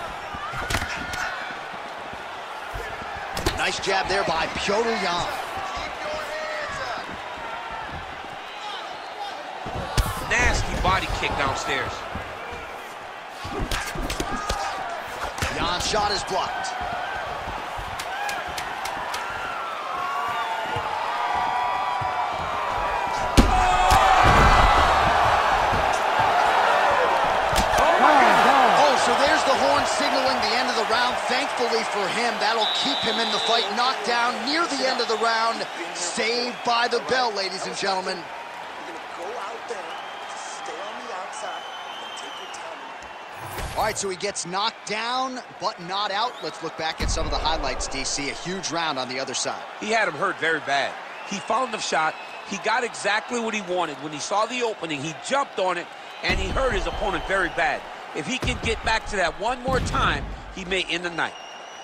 Nice jab there by Piotr Yan. Keep your hands up. Nasty body kick downstairs. Yan's shot is blocked. So there's the horn signaling the end of the round. Thankfully for him, that'll keep him in the fight. Knocked down near the end of the round. Saved by the bell, ladies and gentlemen. You're gonna go out there, just stay on the outside, and take your time. All right, so he gets knocked down, but not out. Let's look back at some of the highlights, DC. A huge round on the other side. He had him hurt very bad. He found the shot. He got exactly what he wanted. When he saw the opening, he jumped on it, and he hurt his opponent very bad. If he can get back to that one more time, he may end the night.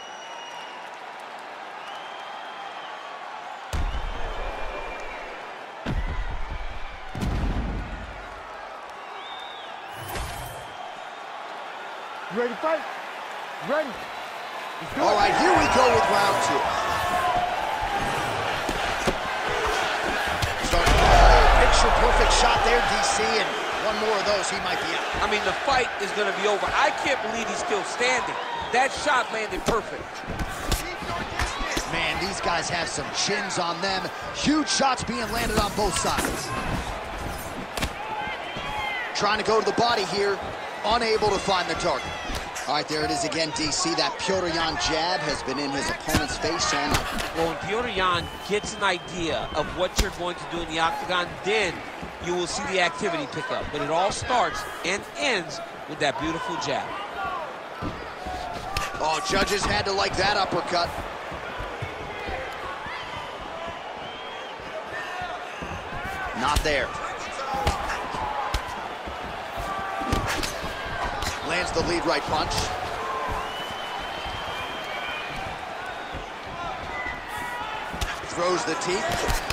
You ready to fight? Ready? All right, here we go with round two. Picture-perfect shot there, DC, and one more of those, he might be out. I mean, the fight is going to be over. I can't believe he's still standing. That shot landed perfect. Man, these guys have some chins on them. Huge shots being landed on both sides. Trying to go to the body here, unable to find the target. All right, there it is again, DC. That Piotr Yan jab has been in his opponent's face all night. Well, when Piotr Yan gets an idea of what you're going to do in the octagon, then you will see the activity pick up. But it all starts and ends with that beautiful jab. Oh, judges had to like that uppercut. Not there. Lands the lead right punch. Throws the teeth.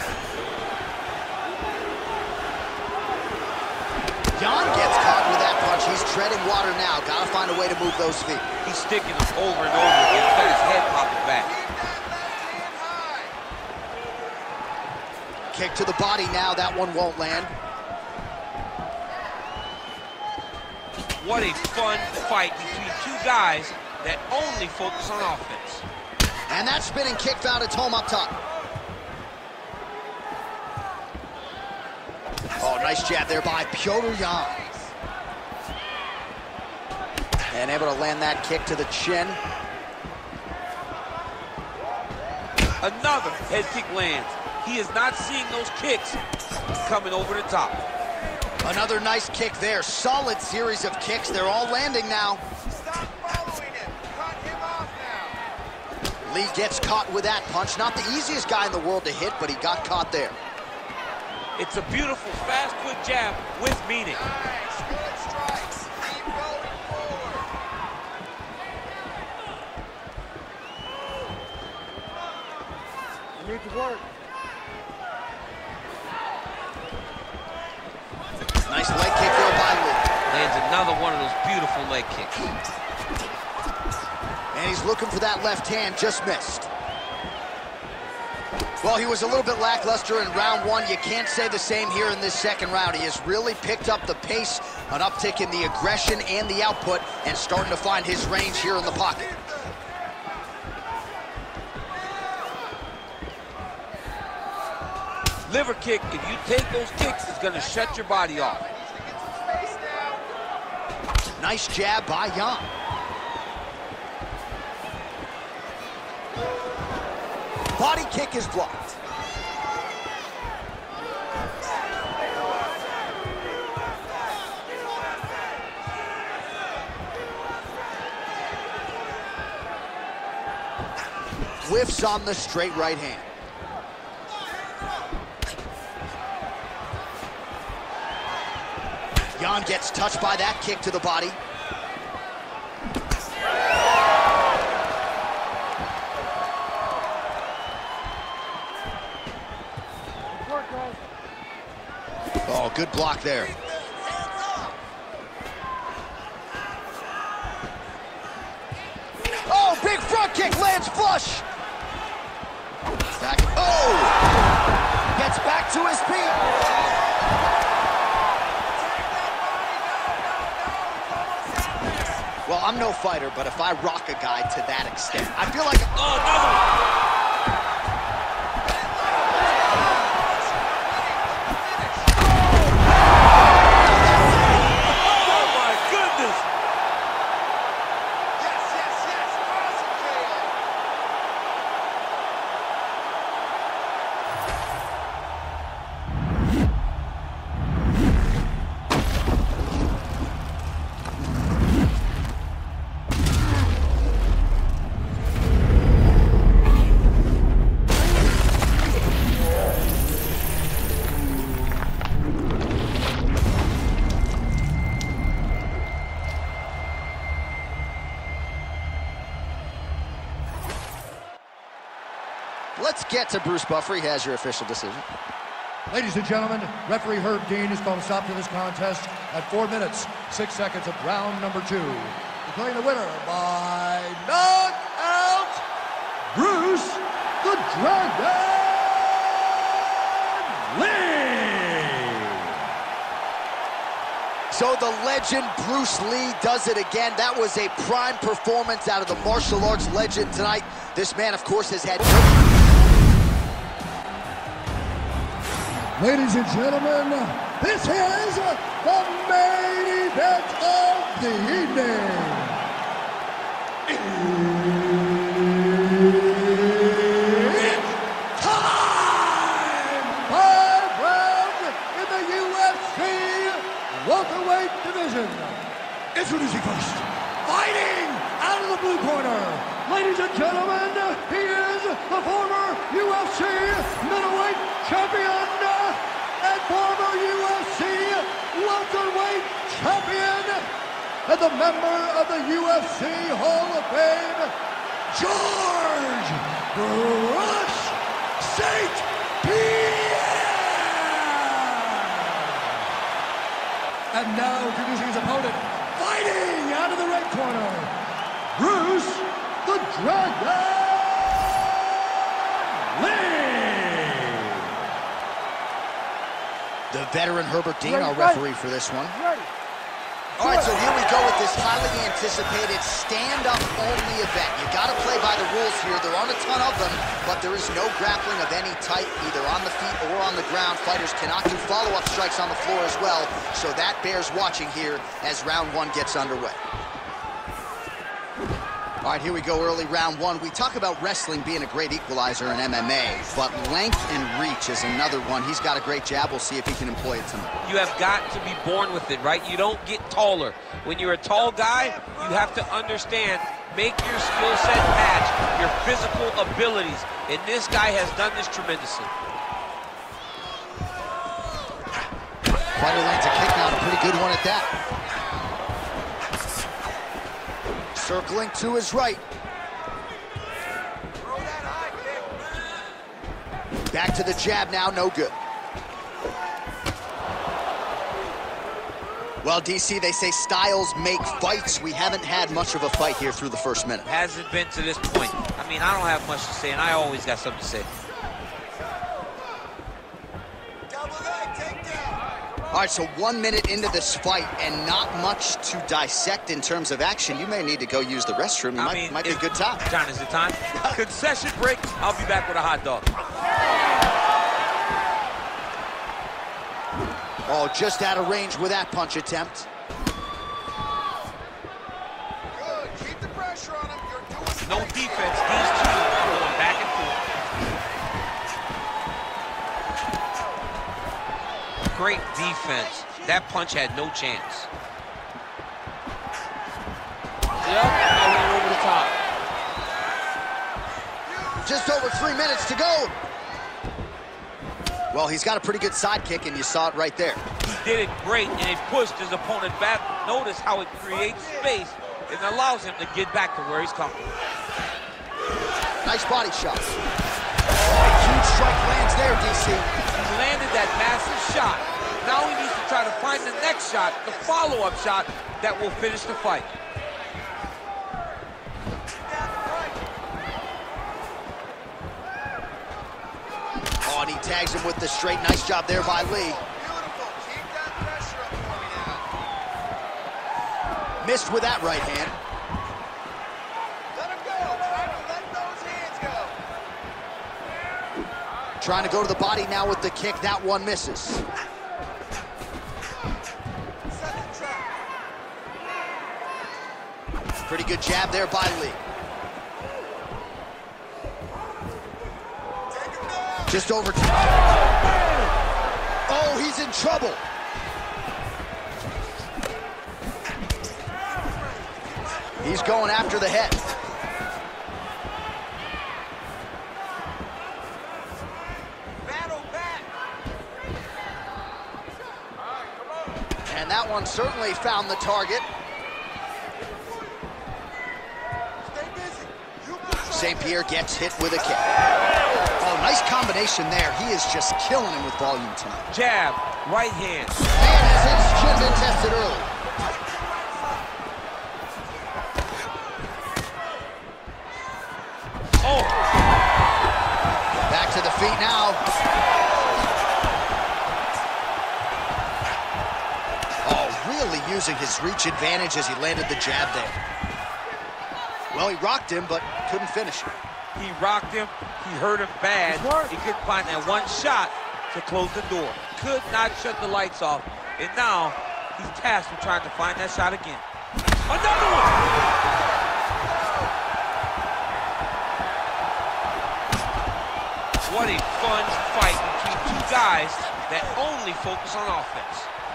Yan gets caught with that punch. He's treading water now. Gotta find a way to move those feet. He's sticking him over and over again. He's got his head popping back. Kick to the body now. That one won't land. What a fun fight between two guys that only focus on offense. And that spinning kick found its home up top. Oh, nice jab there by Piotr Yan. And able to land that kick to the chin. Another head kick lands. He is not seeing those kicks coming over the top. Another nice kick there. Solid series of kicks. They're all landing now. Stop following him. Cut him off now. Lee gets caught with that punch. Not the easiest guy in the world to hit, but he got caught there. It's a beautiful, fast, quick jab with meaning. Nice, good strikes. Keep going forward. You need to work. Nice leg kick there by Lee. Lands another one of those beautiful leg kicks. And he's looking for that left hand, just missed. Well, he was a little bit lackluster in round one. You can't say the same here in this second round. He has really picked up the pace An uptick in the aggression and the output, and starting to find his range here in the pocket. Liver kick, if you take those kicks, it's gonna shut your body off. Nice jab by Yan. Body kick is blocked. Whiffs on the straight right hand. Yan gets touched by that kick to the body. Oh, good block there. Oh, big front kick lands flush. Back. Oh! Gets back to his feet. Well, I'm no fighter, but if I rock a guy to that extent, I feel like... Oh, another one! Let's get to Bruce Buffer. He has your official decision. Ladies and gentlemen, referee Herb Dean has called a stop to this contest at 4 minutes, 6 seconds of round number 2. Declaring the winner by knockout, Bruce the Dragon Lee. So the legend Bruce Lee does it again. That was a prime performance out of the martial arts legend tonight. This man, of course, has had... Ladies and gentlemen, this is the main event of the evening. It's time! 5 rounds in the UFC welterweight division. Introducing first, fighting out of the blue corner. Ladies and gentlemen, he is the former UFC middleweight champion and former UFC welterweight champion and the member of the UFC Hall of Fame, George Bruce St. Pierre. And now introducing his opponent, fighting out of the red corner, Bruce the Dragon Lee. The veteran Herbert Dean, our referee for this one. All right, so here we go with this highly anticipated stand-up only event. You got to play by the rules here. There aren't a ton of them, but there is no grappling of any type, either on the feet or on the ground. Fighters cannot do follow-up strikes on the floor as well, so that bears watching here as round 1 gets underway. All right, here we go, early round 1. We talk about wrestling being a great equalizer in MMA, but length and reach is another one. He's got a great jab. We'll see if he can employ it tonight. You have got to be born with it, right? You don't get taller. When you're a tall guy, you have to understand, make your skill set match your physical abilities. And this guy has done this tremendously. Fighter lands a kick out, a pretty good one at that. Circling to his right. Back to the jab now, no good. Well, DC, they say styles make fights. We haven't had much of a fight here through the first minute. Hasn't been to this point. I mean, I don't have much to say, and I always got something to say. All All right, so 1 minute into this fight and not much to dissect in terms of action. You may need to go use the restroom. Might be a good time. John, is it time? Concession break. I'll be back with a hot dog. Oh, just out of range with that punch attempt. Good. Keep the pressure on him. You're doing No defense. These two are going back and forth. Great defense. That punch had no chance. Yep, I went over the top. Just over 3 minutes to go. Well, he's got a pretty good sidekick, and you saw it right there. He did it great, and it pushed his opponent back. Notice how it creates space and allows him to get back to where he's coming. Nice body shot. Huge strike lands there, DC. He landed that massive shot. Now he needs to try to find the next shot, the follow-up shot that will finish the fight. Oh, and he tags him with the straight. Nice job there by Lee. beautiful. Keep that pressure up for me now. Missed with that right hand. Let him go. Try to let those hands go. Trying to go to the body now with the kick. That one misses. Set the trap. Pretty good jab there by Lee. Take him down. Just over. Oh, he's in trouble. He's going after the head. Battle back. And that one certainly found the target. Stay busy. You control. St. Pierre gets hit with a kick. Oh, nice combination there. He is just killing him with volume tonight. Jab, right hand. And as his chin been tested early. Oh, Back to the feet now. Oh, really using his reach advantage as he landed the jab there. Well, he rocked him, but couldn't finish it. he rocked him. He hurt him bad. He couldn't find that one shot to close the door. Could not shut the lights off. And now he's tasked with trying to find that shot again. Another one! What a fun fight between two guys that only focus on offense.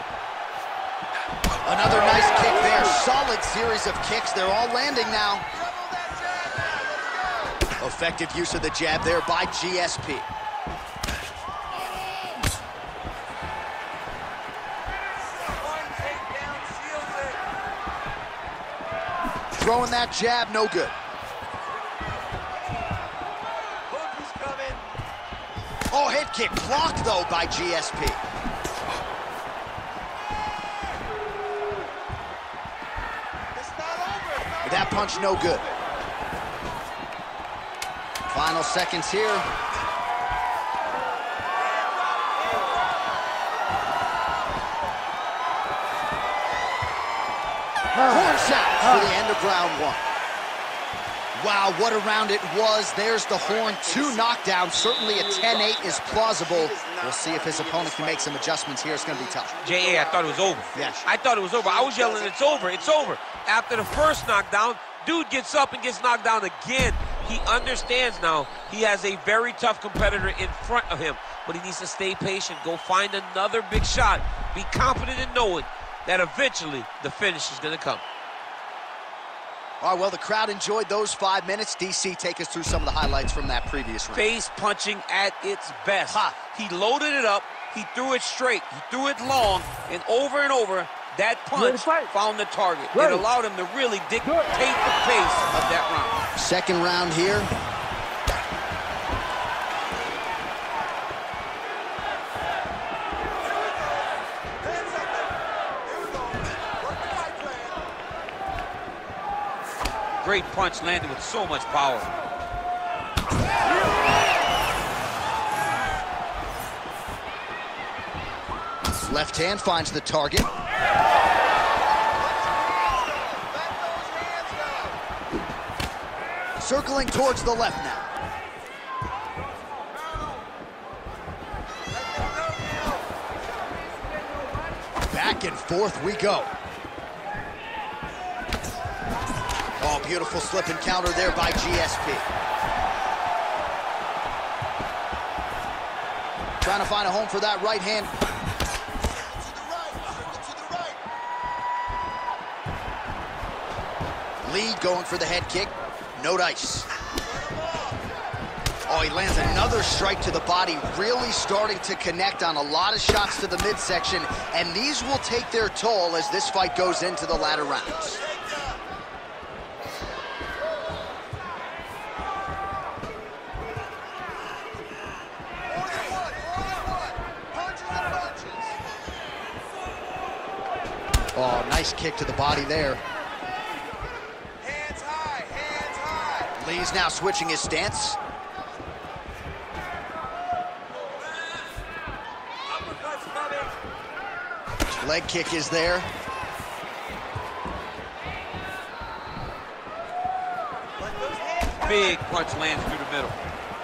Another nice kick there. Solid series of kicks. They're all landing now. Double that jab now. Let's go. Effective use of the jab there by GSP. One takedown seals it. Throwing that jab, no good. Hook is coming. Oh, head kick blocked, though, by GSP. It's not over. It's not That punch, no good. Final seconds here. Horn sound for the end of round one. Wow, what a round it was. There's the horn. 2 knockdowns. Certainly a 10-8 is plausible. We'll see if his opponent can make some adjustments here. It's going to be tough. J.A., I thought it was over. Yes. I thought it was over. I was yelling, it's over, it's over. After the first knockdown, dude gets up and gets knocked down again. He understands now he has a very tough competitor in front of him, but he needs to stay patient, go find another big shot, be confident in knowing that eventually the finish is going to come. All right, well, the crowd enjoyed those 5 minutes. DC, take us through some of the highlights from that previous round. Face punching at its best. Ha. He loaded it up, he threw it straight, he threw it long, and over, that punch found the target. It allowed him to really dictate the pace of that round. Second round here. Hands up there. Here we go. Work the fight plan. Great punch landed with so much power. Left hand finds the target. Circling towards the left now. Back and forth we go. Oh, beautiful slip and counter there by GSP. Trying to find a home for that right hand. Lee going for the head kick. No dice. Oh, he lands another strike to the body, really starting to connect on a lot of shots to the midsection, and these will take their toll as this fight goes into the latter rounds. Oh, nice kick to the body there. Hands high, hands high. Lee's now switching his stance. Leg kick is there. Big punch lands through the middle.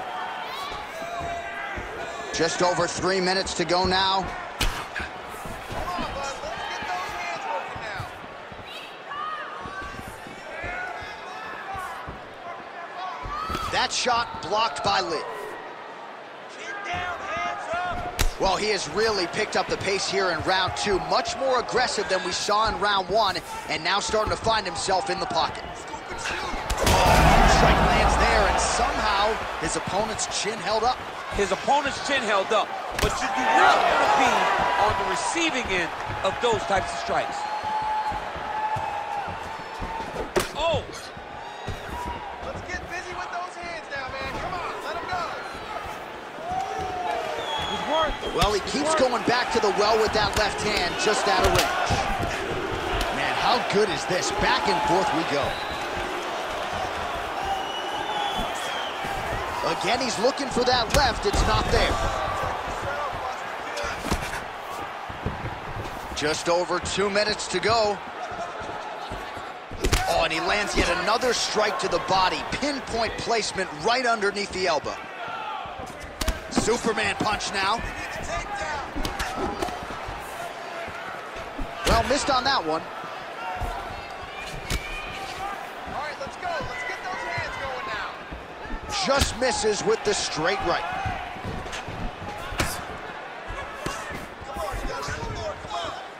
Just over 3 minutes to go now. That shot blocked by Lee. Well, he has really picked up the pace here in round 2. Much more aggressive than we saw in round 1, and now starting to find himself in the pocket. Oh, strike lands there, and somehow his opponent's chin held up. His opponent's chin held up, but you do not want to be on the receiving end of those types of strikes. Oh! Let's get busy with those hands now, man. Come on, let him go. Well, he keeps going back to the well with that left hand, just out of range. Man, how good is this? Back and forth we go. Again, he's looking for that left. It's not there. Just over 2 minutes to go. Oh, and he lands yet another strike to the body. Pinpoint placement right underneath the elbow. Superman punch now. Well, missed on that one. All right, let's go. Let's get those hands going now. Just misses with the straight right. Come on, you got a little more. Come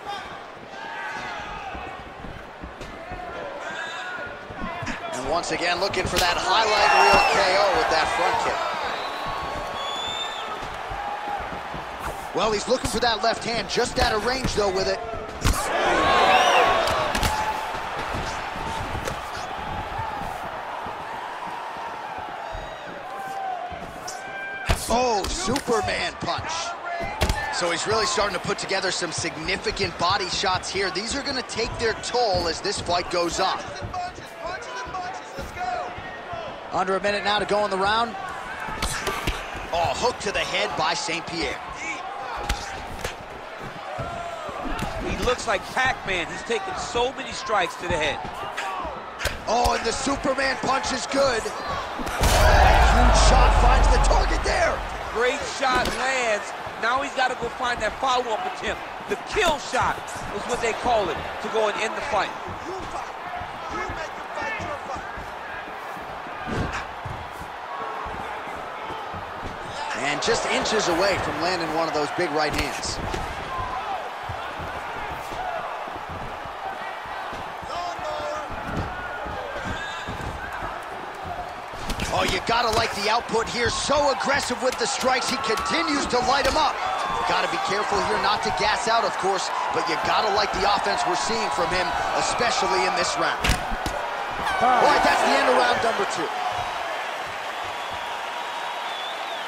on. And once again, looking for that highlight reel KO with that front kick. Well, he's looking for that left hand, just out of range, though, with it. Oh, Superman punch. So he's really starting to put together some significant body shots here. These are going to take their toll as this fight goes on. Punches and bunches. Let's go. Under a minute now to go in the round. Oh, hook to the head by St. Pierre. He looks like Pac-Man. He's taken so many strikes to the head. Oh, and the Superman punch is good. Huge shot finds the target there. Great shot lands. Now he's got to go find that follow-up attempt. The kill shot is what they call it to go and end the fight. You fight. You make him fight your fight. And just inches away from landing one of those big right hands. Oh, you gotta like the output here. So aggressive with the strikes. He continues to light him up. Gotta be careful here not to gas out, of course, but you gotta like the offense we're seeing from him, especially in this round. All right, that's the end of round number 2. All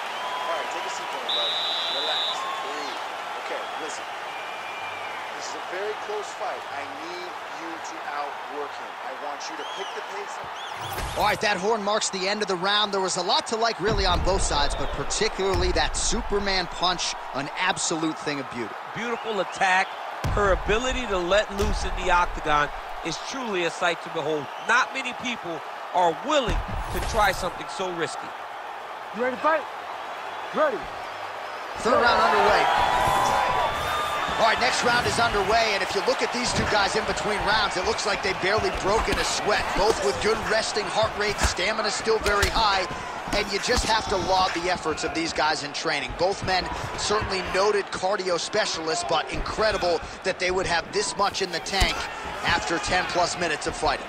right, take a seat, brother. Relax. Breathe. Okay, listen. This is a very close fight. I need you to outwork him. I want you to pick the pace up. All right, that horn marks the end of the round. There was a lot to like really on both sides, but particularly that Superman punch, an absolute thing of beauty. Beautiful attack. Her ability to let loose in the octagon is truly a sight to behold. Not many people are willing to try something so risky. You ready to fight? Ready. Third round underway. All right, next round is underway, and if you look at these two guys in between rounds, it looks like they've barely broken a sweat. Both with good resting heart rates, stamina still very high, and you just have to laud the efforts of these guys in training. Both men certainly noted cardio specialists, but incredible that they would have this much in the tank after 10+ minutes of fighting.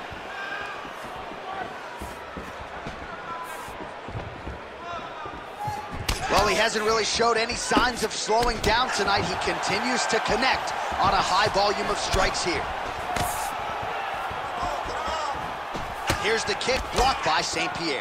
Well, he hasn't really showed any signs of slowing down tonight. He continues to connect on a high volume of strikes here. Here's the kick, blocked by St. Pierre.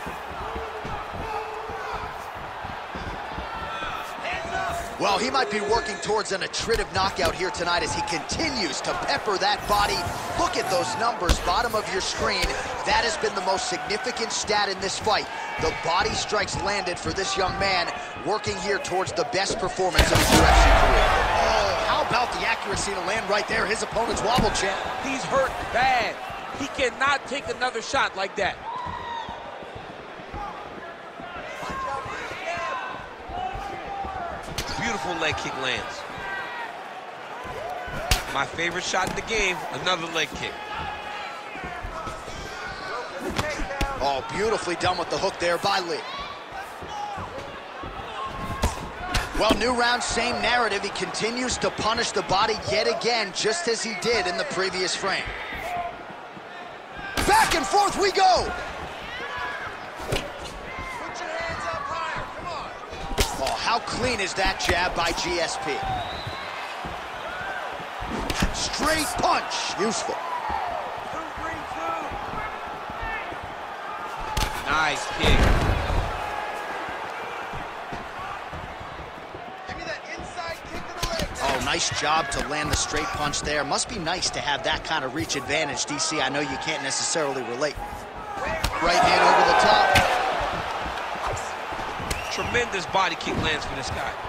Well, he might be working towards an attritive knockout here tonight as he continues to pepper that body. Look at those numbers, bottom of your screen. That has been the most significant stat in this fight. The body strikes landed for this young man, working here towards the best performance of his UFC career. Oh, how about the accuracy to land right there? His opponent's wobble, champ. He's hurt bad. He cannot take another shot like that. Beautiful leg kick lands. My favorite shot in the game, another leg kick. Oh, beautifully done with the hook there by Lee. Well, new round, same narrative. He continues to punish the body yet again, just as he did in the previous frame. Back and forth we go. Oh, how clean is that jab by GSP? Straight punch, useful. Nice kick. Give me that inside kick to the leg. Oh, nice job to land the straight punch there. Must be nice to have that kind of reach advantage, DC. I know you can't necessarily relate. Right hand over the top. Tremendous body kick lands for this guy.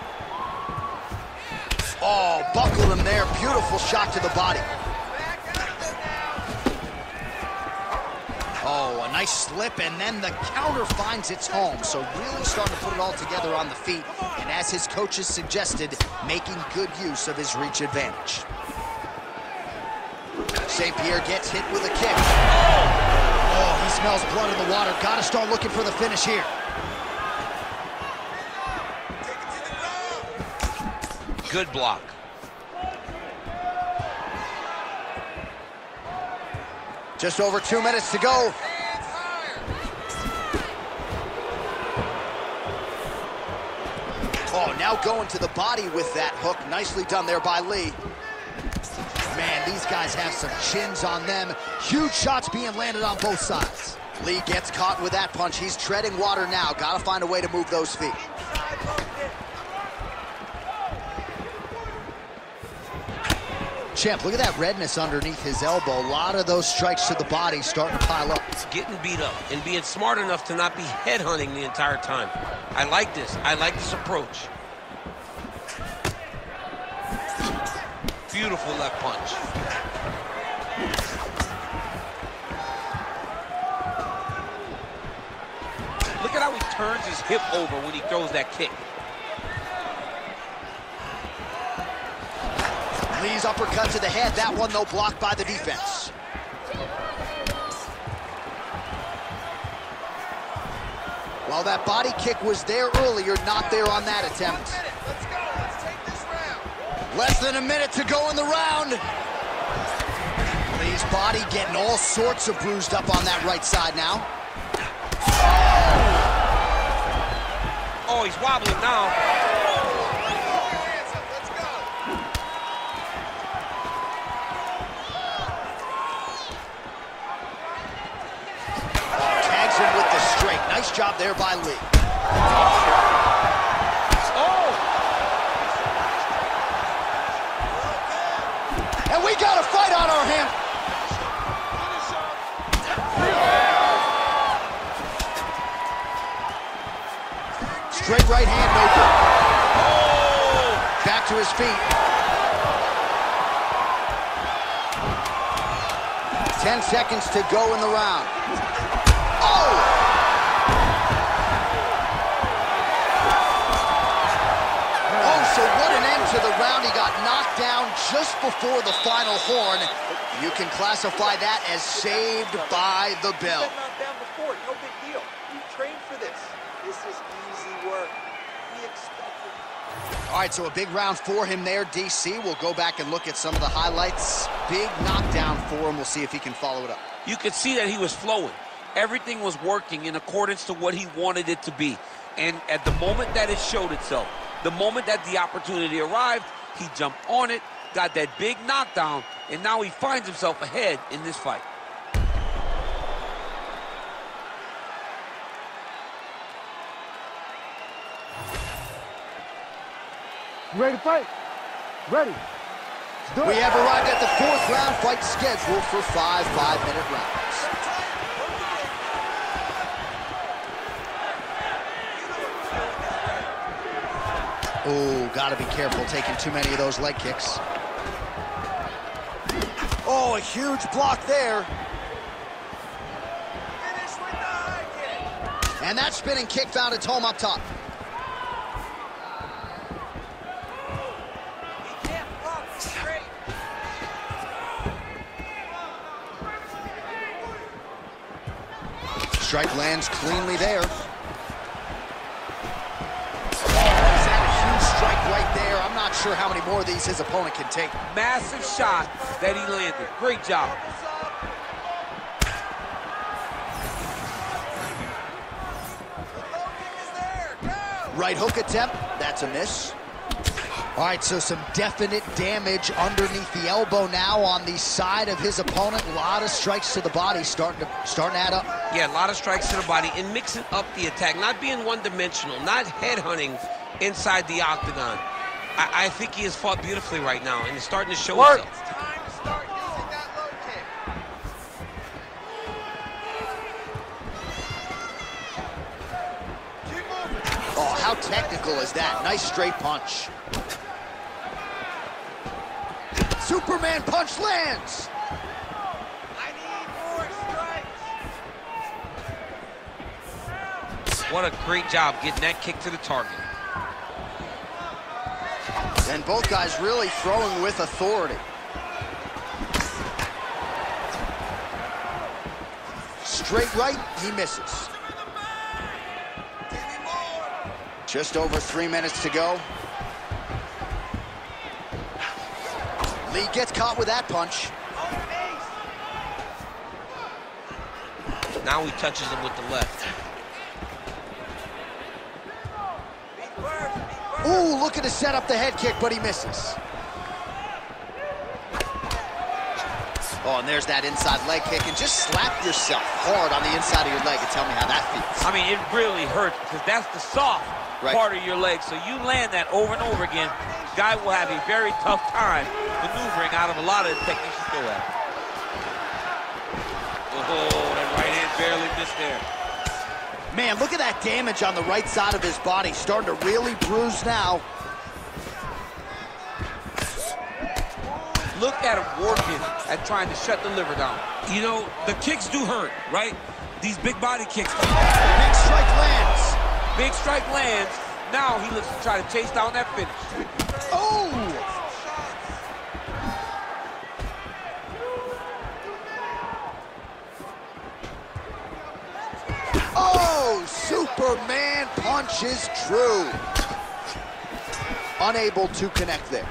Oh, buckled him there. Beautiful shot to the body. Oh, a nice slip, and then the counter finds its home. So really starting to put it all together on the feet. And as his coaches suggested, making good use of his reach advantage. St. Pierre gets hit with a kick. Oh, he smells blood in the water. Got to start looking for the finish here. Good block. Just over 2 minutes to go. Oh, now going to the body with that hook. Nicely done there by Lee. Man, these guys have some chins on them. Huge shots being landed on both sides. Lee gets caught with that punch. He's treading water now. Got to find a way to move those feet. Champ, look at that redness underneath his elbow. A lot of those strikes to the body starting to pile up. It's getting beat up and being smart enough to not be headhunting the entire time. I like this. I like this approach. Beautiful left punch. Look at how he turns his hip over when he throws that kick. Lee's uppercut to the head. That one, though, blocked by the defense. While that body kick was there earlier, not there on that attempt. Let's go. Let's take this round. Less than a minute to go in the round. Lee's body getting all sorts of bruised up on that right side now. Oh, he's wobbling now. With the straight. Nice job there by Lee. Oh! We got a fight on our hands. Straight right hand, no good. Oh! Back to his feet. 10 seconds to go in the round. Oh! So what an end to the round. He got knocked down just before the final horn. You can classify that as saved by the bell. He's been knocked down before. No big deal. We trained for this. This is easy work. We expected. All right, so a big round for him there, DC. We'll go back and look at some of the highlights. Big knockdown for him. We'll see if he can follow it up. You could see that he was flowing. Everything was working in accordance to what he wanted it to be. And at the moment that it showed itself, the moment that the opportunity arrived, he jumped on it, got that big knockdown, and now he finds himself ahead in this fight. You ready to fight? Ready. Let's do it. We have arrived at the 4th round fight scheduled for 5 5-minute rounds. Oh, gotta be careful taking too many of those leg kicks. Oh, a huge block there. Finish with the high kick. And that spinning kick found its home up top. He can't block straight. Strike lands cleanly there. Right there. I'm not sure how many more of these his opponent can take. Massive shot that he landed. Great job. Right hook attempt. That's a miss. All right, so some definite damage underneath the elbow now on the side of his opponent. A lot of strikes to the body starting to add up. Yeah, a lot of strikes to the body and mixing up the attack, not being one-dimensional, not headhunting inside the octagon. I think he has fought beautifully right now, and it's starting to show itself. It's time to start using that low kick. Keep moving. Oh, how technical is that? Nice straight punch. Superman punch lands. I need more strikes. What a great job getting that kick to the target. And both guys really throwing with authority. Straight right, he misses. Just over 3 minutes to go. Lee gets caught with that punch. Now he touches him with the left. Ooh, looking to set up the head kick, but he misses. Oh, and there's that inside leg kick, and just slap yourself hard on the inside of your leg and tell me how that feels. I mean, it really hurts because that's the soft part of your leg. So you land that over and over again, guy will have a very tough time maneuvering out of a lot of the techniques you throw at him. Oh, that right hand barely missed there. Man, look at that damage on the right side of his body. Starting to really bruise now. Look at him working at trying to shut the liver down. You know, the kicks do hurt, right? These big body kicks. Big strike lands. Big strike lands. Now he looks to try to chase down that finish. Oh! Oh, Superman punch is true. Unable to connect there.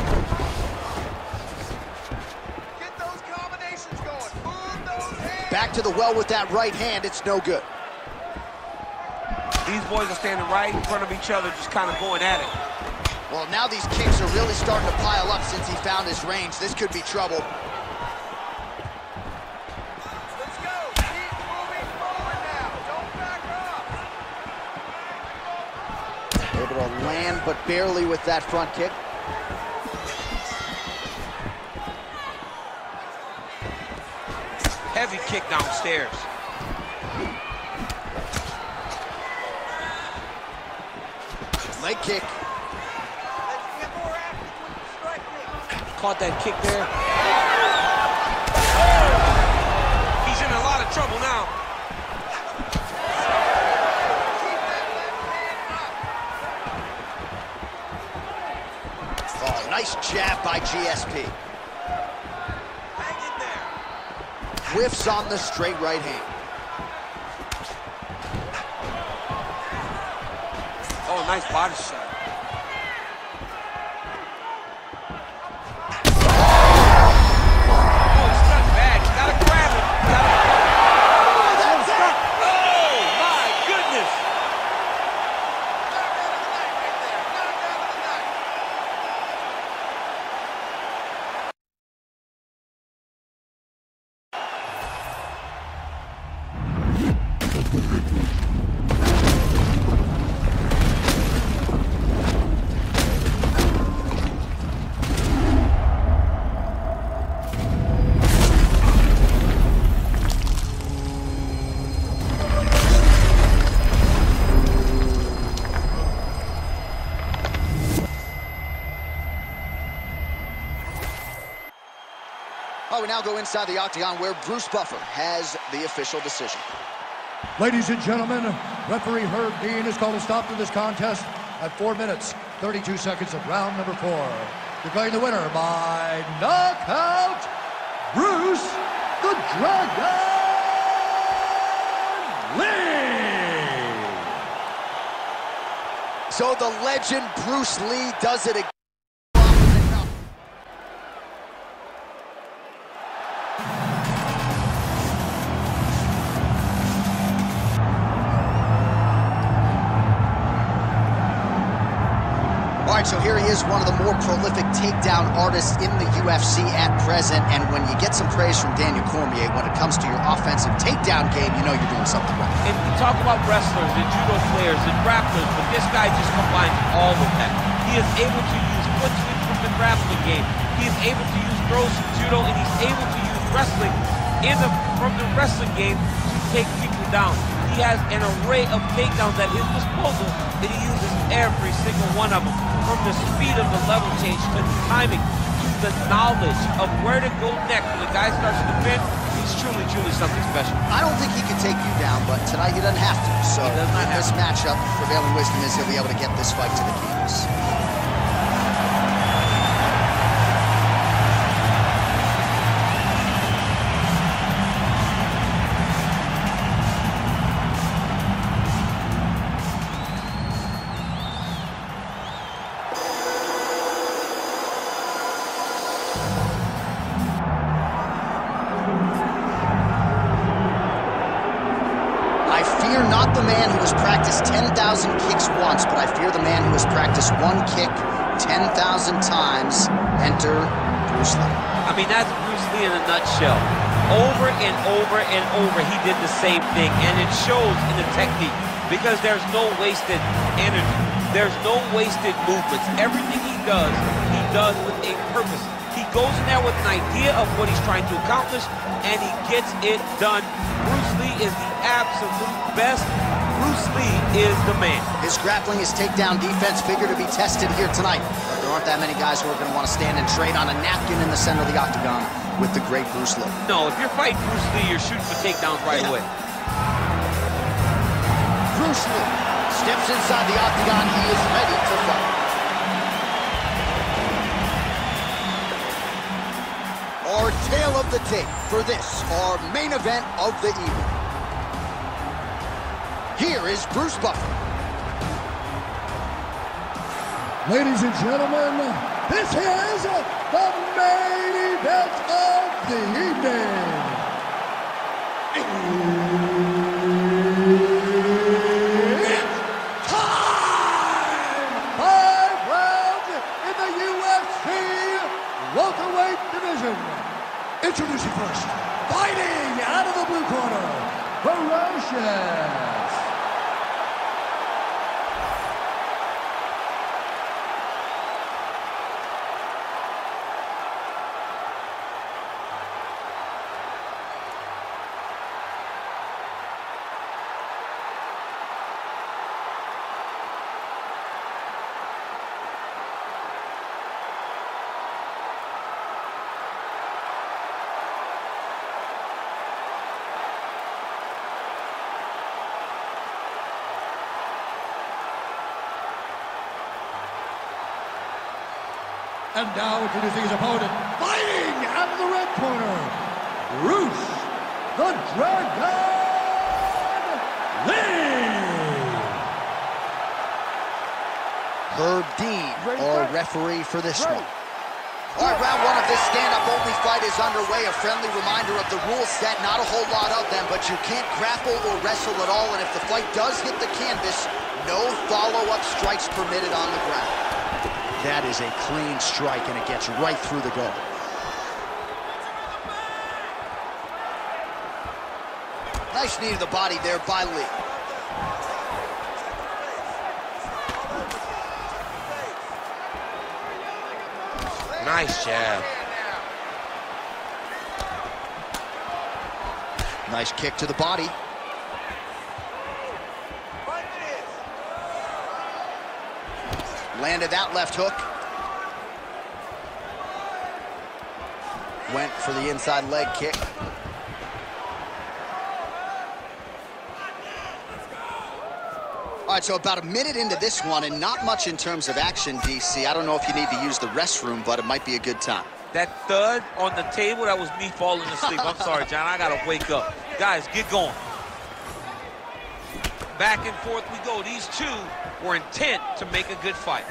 Get those combinations going. Move those hands. Back to the well with that right hand. It's no good. These boys are standing right in front of each other, just kind of going at it. Well, now these kicks are really starting to pile up since he found his range. This could be trouble. Let's go. Keep moving forward now. Don't back off. Able to land, but barely with that front kick. heavy kick downstairs. Leg kick. Caught that kick there. He's in a lot of trouble now. Oh, nice jab by GSP. Hang in there. Whiffs on the straight right hand. Oh, nice body shot. Oh, he's not bad. You gotta grab him. Oh, my goodness. Oh, we now go inside the octagon where Bruce Buffer has the official decision. Ladies and gentlemen, referee Herb Dean has called a stop to this contest at 4 minutes, 32 seconds of round number 4. Declaring the winner by knockout, Bruce the Dragon Lee! So the legend Bruce Lee does it again. All right, so here he is, one of the more prolific takedown artists in the UFC at present. And when you get some praise from Daniel Cormier, when it comes to your offensive takedown game, you know you're doing something right. And we talk about wrestlers and judo players and grapplers, but this guy just combines all of that. He is able to use foot sweeps from the grappling game. He is able to use throws from judo, and he's able to use wrestling from the wrestling game to take people down. He has an array of takedowns at his disposal, and he uses every single one of them. From the speed of the level change to the timing to the knowledge of where to go next when the guy starts to defend, he's truly, truly something special. I don't think he can take you down, but tonight he doesn't have to. So He does not in have this to. matchup, prevailing wisdom is he'll be able to get this fight to the canvas. I fear not the man who has practiced 10,000 kicks once, but I fear the man who has practiced one kick 10,000 times. Enter Bruce Lee. I mean, that's Bruce Lee in a nutshell. Over and over and over, he did the same thing, and it shows in the technique because there's no wasted energy. There's no wasted movements. Everything he does with a purpose. He goes in there with an idea of what he's trying to accomplish, and he gets it done. Bruce Lee is the absolute best. Bruce Lee is the man. His grappling, his takedown defense figure to be tested here tonight. But there aren't that many guys who are going to want to stand and trade on a napkin in the center of the octagon with the great Bruce Lee. No, if you're fighting Bruce Lee, you're shooting for takedowns right away. Bruce Lee steps inside the octagon. He is ready to fight. Our tale of the tape for this, our main event of the evening. Here is Bruce Buffer. Ladies and gentlemen, this is the main event of the evening. It's time! 5 rounds in the UFC welterweight division. Introducing first, fighting out of the blue corner, ferocious. And now introducing his opponent, fighting out of the red corner, Bruce the Dragon Lee! Herb Dean, our referee for this one. All right, round one of this stand-up-only fight is underway. A friendly reminder of the rule set, not a whole lot of them, but you can't grapple or wrestle at all, and if the fight does hit the canvas, no follow-up strikes permitted on the ground. That is a clean strike, and it gets right through the guard. Nice knee to the body there by Lee. Nice jab. Nice kick to the body. Landed that left hook. Went for the inside leg kick. All right, so about a minute into this one, and not much in terms of action, DC. I don't know if you need to use the restroom, but it might be a good time. That thud on the table, that was me falling asleep. I'm sorry, John, I gotta wake up. Guys, get going. Back and forth we go. These two were intent to make a good fight.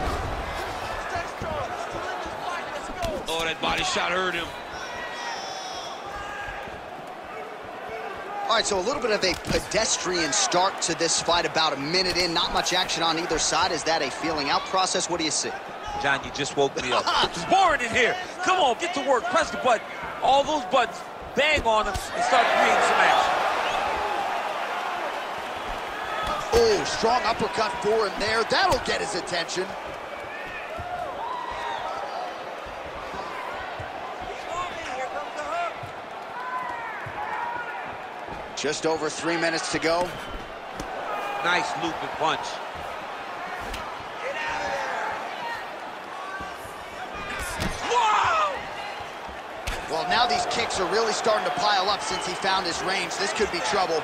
Oh, that body shot hurt him. All right, so a little bit of a pedestrian start to this fight, about a minute in. Not much action on either side. Is that a feeling out process? What do you see? John, you just woke me up. It's boring in here. Come on, get to work. Press the button. All those buttons, bang on them, and start creating some action. Oh, strong uppercut for him there. That'll get his attention. Just over 3 minutes to go. Nice looping punch. Whoa! Well, now these kicks are really starting to pile up since he found his range. This could be trouble.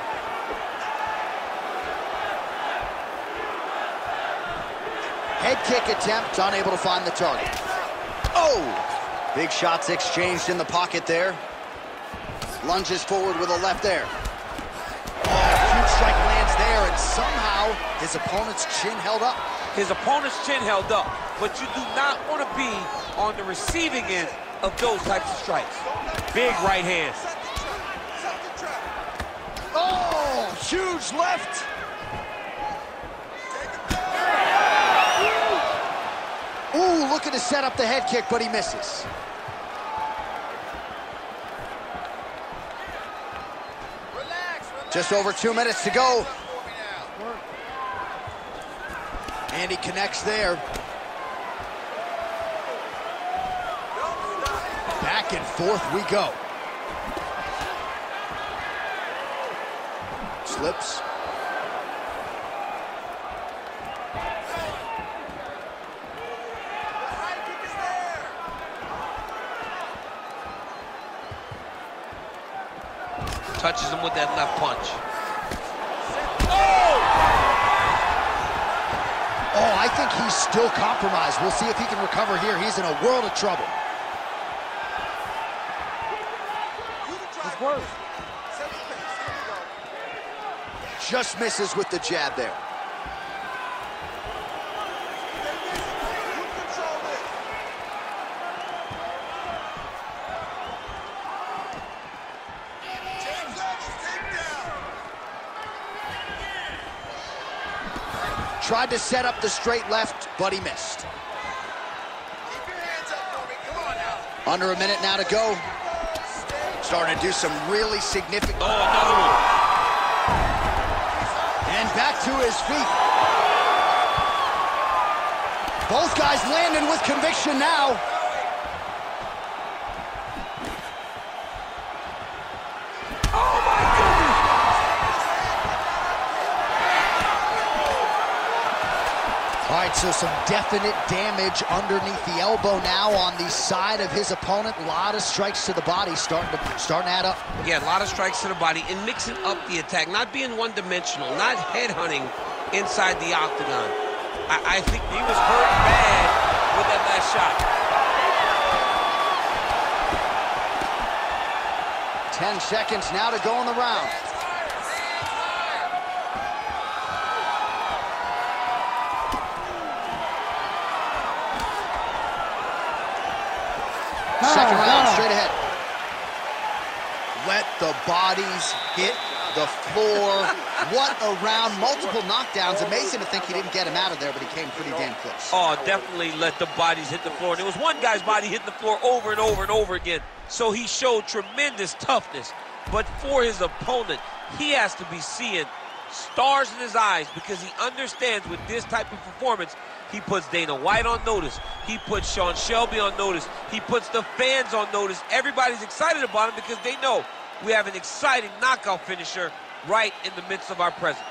Head kick attempt, unable to find the target. Oh! Big shots exchanged in the pocket there. Lunges forward with a left there. Oh, huge strike lands there, and somehow his opponent's chin held up. His opponent's chin held up, but you do not want to be on the receiving end of those types of strikes. Big right hand. Oh, huge left. Ooh, looking to set up the head kick, but he misses. Just over 2 minutes to go. And he connects there. Back and forth we go. Slips. Touches him with that left punch. Oh, I think he's still compromised. We'll see if he can recover here. He's in a world of trouble. Just misses with the jab there. Tried to set up the straight left, but he missed. Keep your hands up for me. Come on now. Under a minute now to go. Starting to do some really significant... Oh, another one. And back to his feet. Both guys landing with conviction now. All right, so some definite damage underneath the elbow now on the side of his opponent. A lot of strikes to the body starting to add up. Yeah, a lot of strikes to the body and mixing up the attack, not being one-dimensional, not headhunting inside the octagon. I think he was hurt bad with that last shot. 10 seconds now to go in the round. Second round, straight ahead. Let the bodies hit the floor. What a round, multiple knockdowns. Amazing to think he didn't get him out of there, but he came pretty damn close. Oh, definitely let the bodies hit the floor. There was one guy's body hitting the floor over and over and over again. So he showed tremendous toughness. But for his opponent, he has to be seeing stars in his eyes because he understands with this type of performance, he puts Dana White on notice. He puts Sean Shelby on notice. He puts the fans on notice. Everybody's excited about him because they know we have an exciting knockout finisher right in the midst of our presence.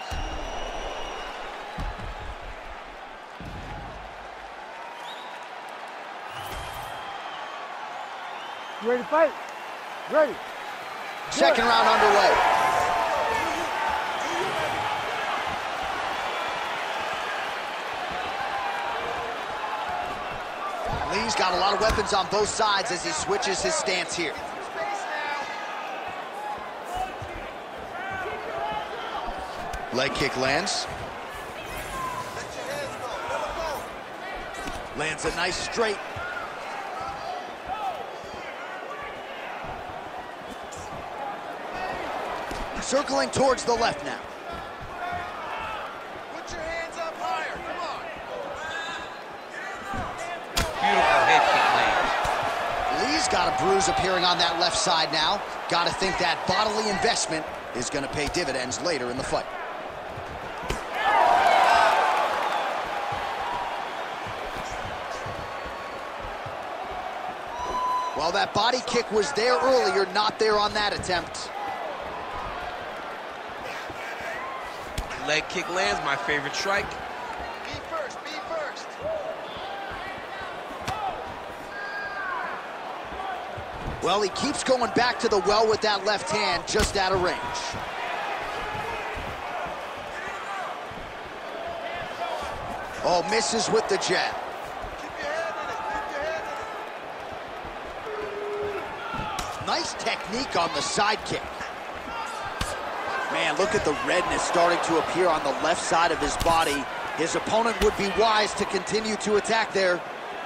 You ready to fight? Ready. Second round underway. Lee's got a lot of weapons on both sides as he switches his stance here. Leg kick lands. Lands a nice straight. Circling towards the left now. Put your hands up higher, come Beautiful head kick lands. Lee's got a bruise appearing on that left side now. Got to think that bodily investment is going to pay dividends later in the fight. Well, that body kick was there earlier, not there on that attempt. Leg kick lands, my favorite strike. Be first, be first. Well, he keeps going back to the well with that left hand, just out of range. Oh, misses with the jab. Keep your hand in it, keep your hand in it. Nice technique on the side kick. Man, look at the redness starting to appear on the left side of his body. His opponent would be wise to continue to attack there.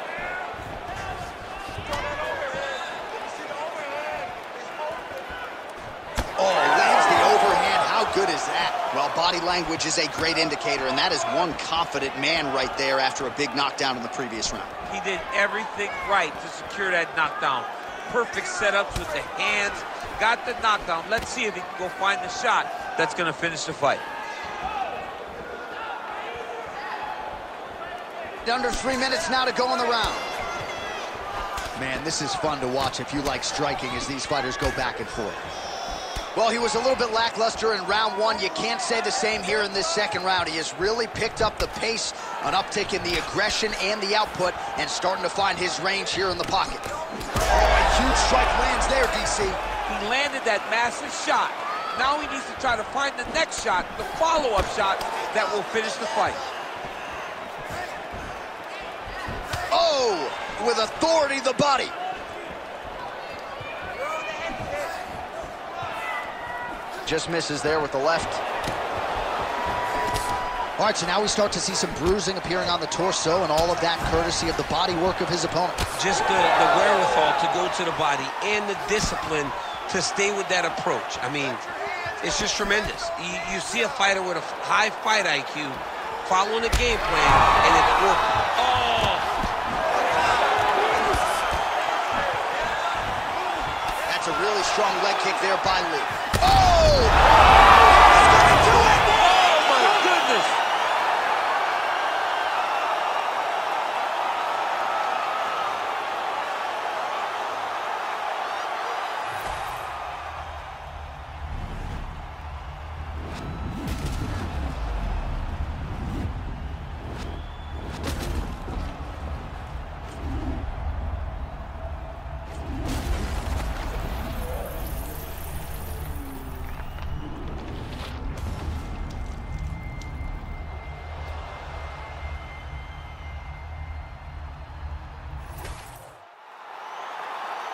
Oh, lands the overhand. How good is that? Well, body language is a great indicator, and that is one confident man right there after a big knockdown in the previous round. He did everything right to secure that knockdown. Perfect setups with the hands. Got the knockdown. Let's see if he can go find the shot that's going to finish the fight. Under 3 minutes now to go in the round. Man, this is fun to watch if you like striking as these fighters go back and forth. Well, he was a little bit lackluster in round one. You can't say the same here in this second round. He has really picked up the pace, an uptick in the aggression and the output, and starting to find his range here in the pocket. Oh, a huge strike lands there, DC. He landed that massive shot. Now he needs to try to find the next shot, the follow-up shot that will finish the fight. Oh, with authority, the body. Just misses there with the left. All right, so now we start to see some bruising appearing on the torso, and all of that courtesy of the body work of his opponent. Just the wherewithal to go to the body and the discipline to stay with that approach. I mean, it's just tremendous. You see a fighter with a high fight IQ following a game plan, and it's working. Oh! That's a really strong leg kick there by Lee. Oh! He's gonna do it! Oh, my goodness!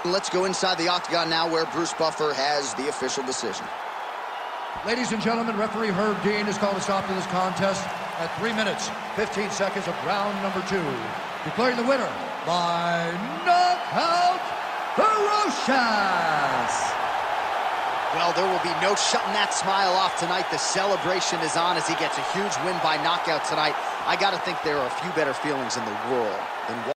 Let's go inside the octagon now where Bruce Buffer has the official decision. Ladies and gentlemen, referee Herb Dean has called a stop to this contest at 3 minutes, 15 seconds of round number 2. Declaring the winner by knockout, ferocious. Well, there will be no shutting that smile off tonight. The celebration is on as he gets a huge win by knockout tonight. I got to think there are a few better feelings in the world than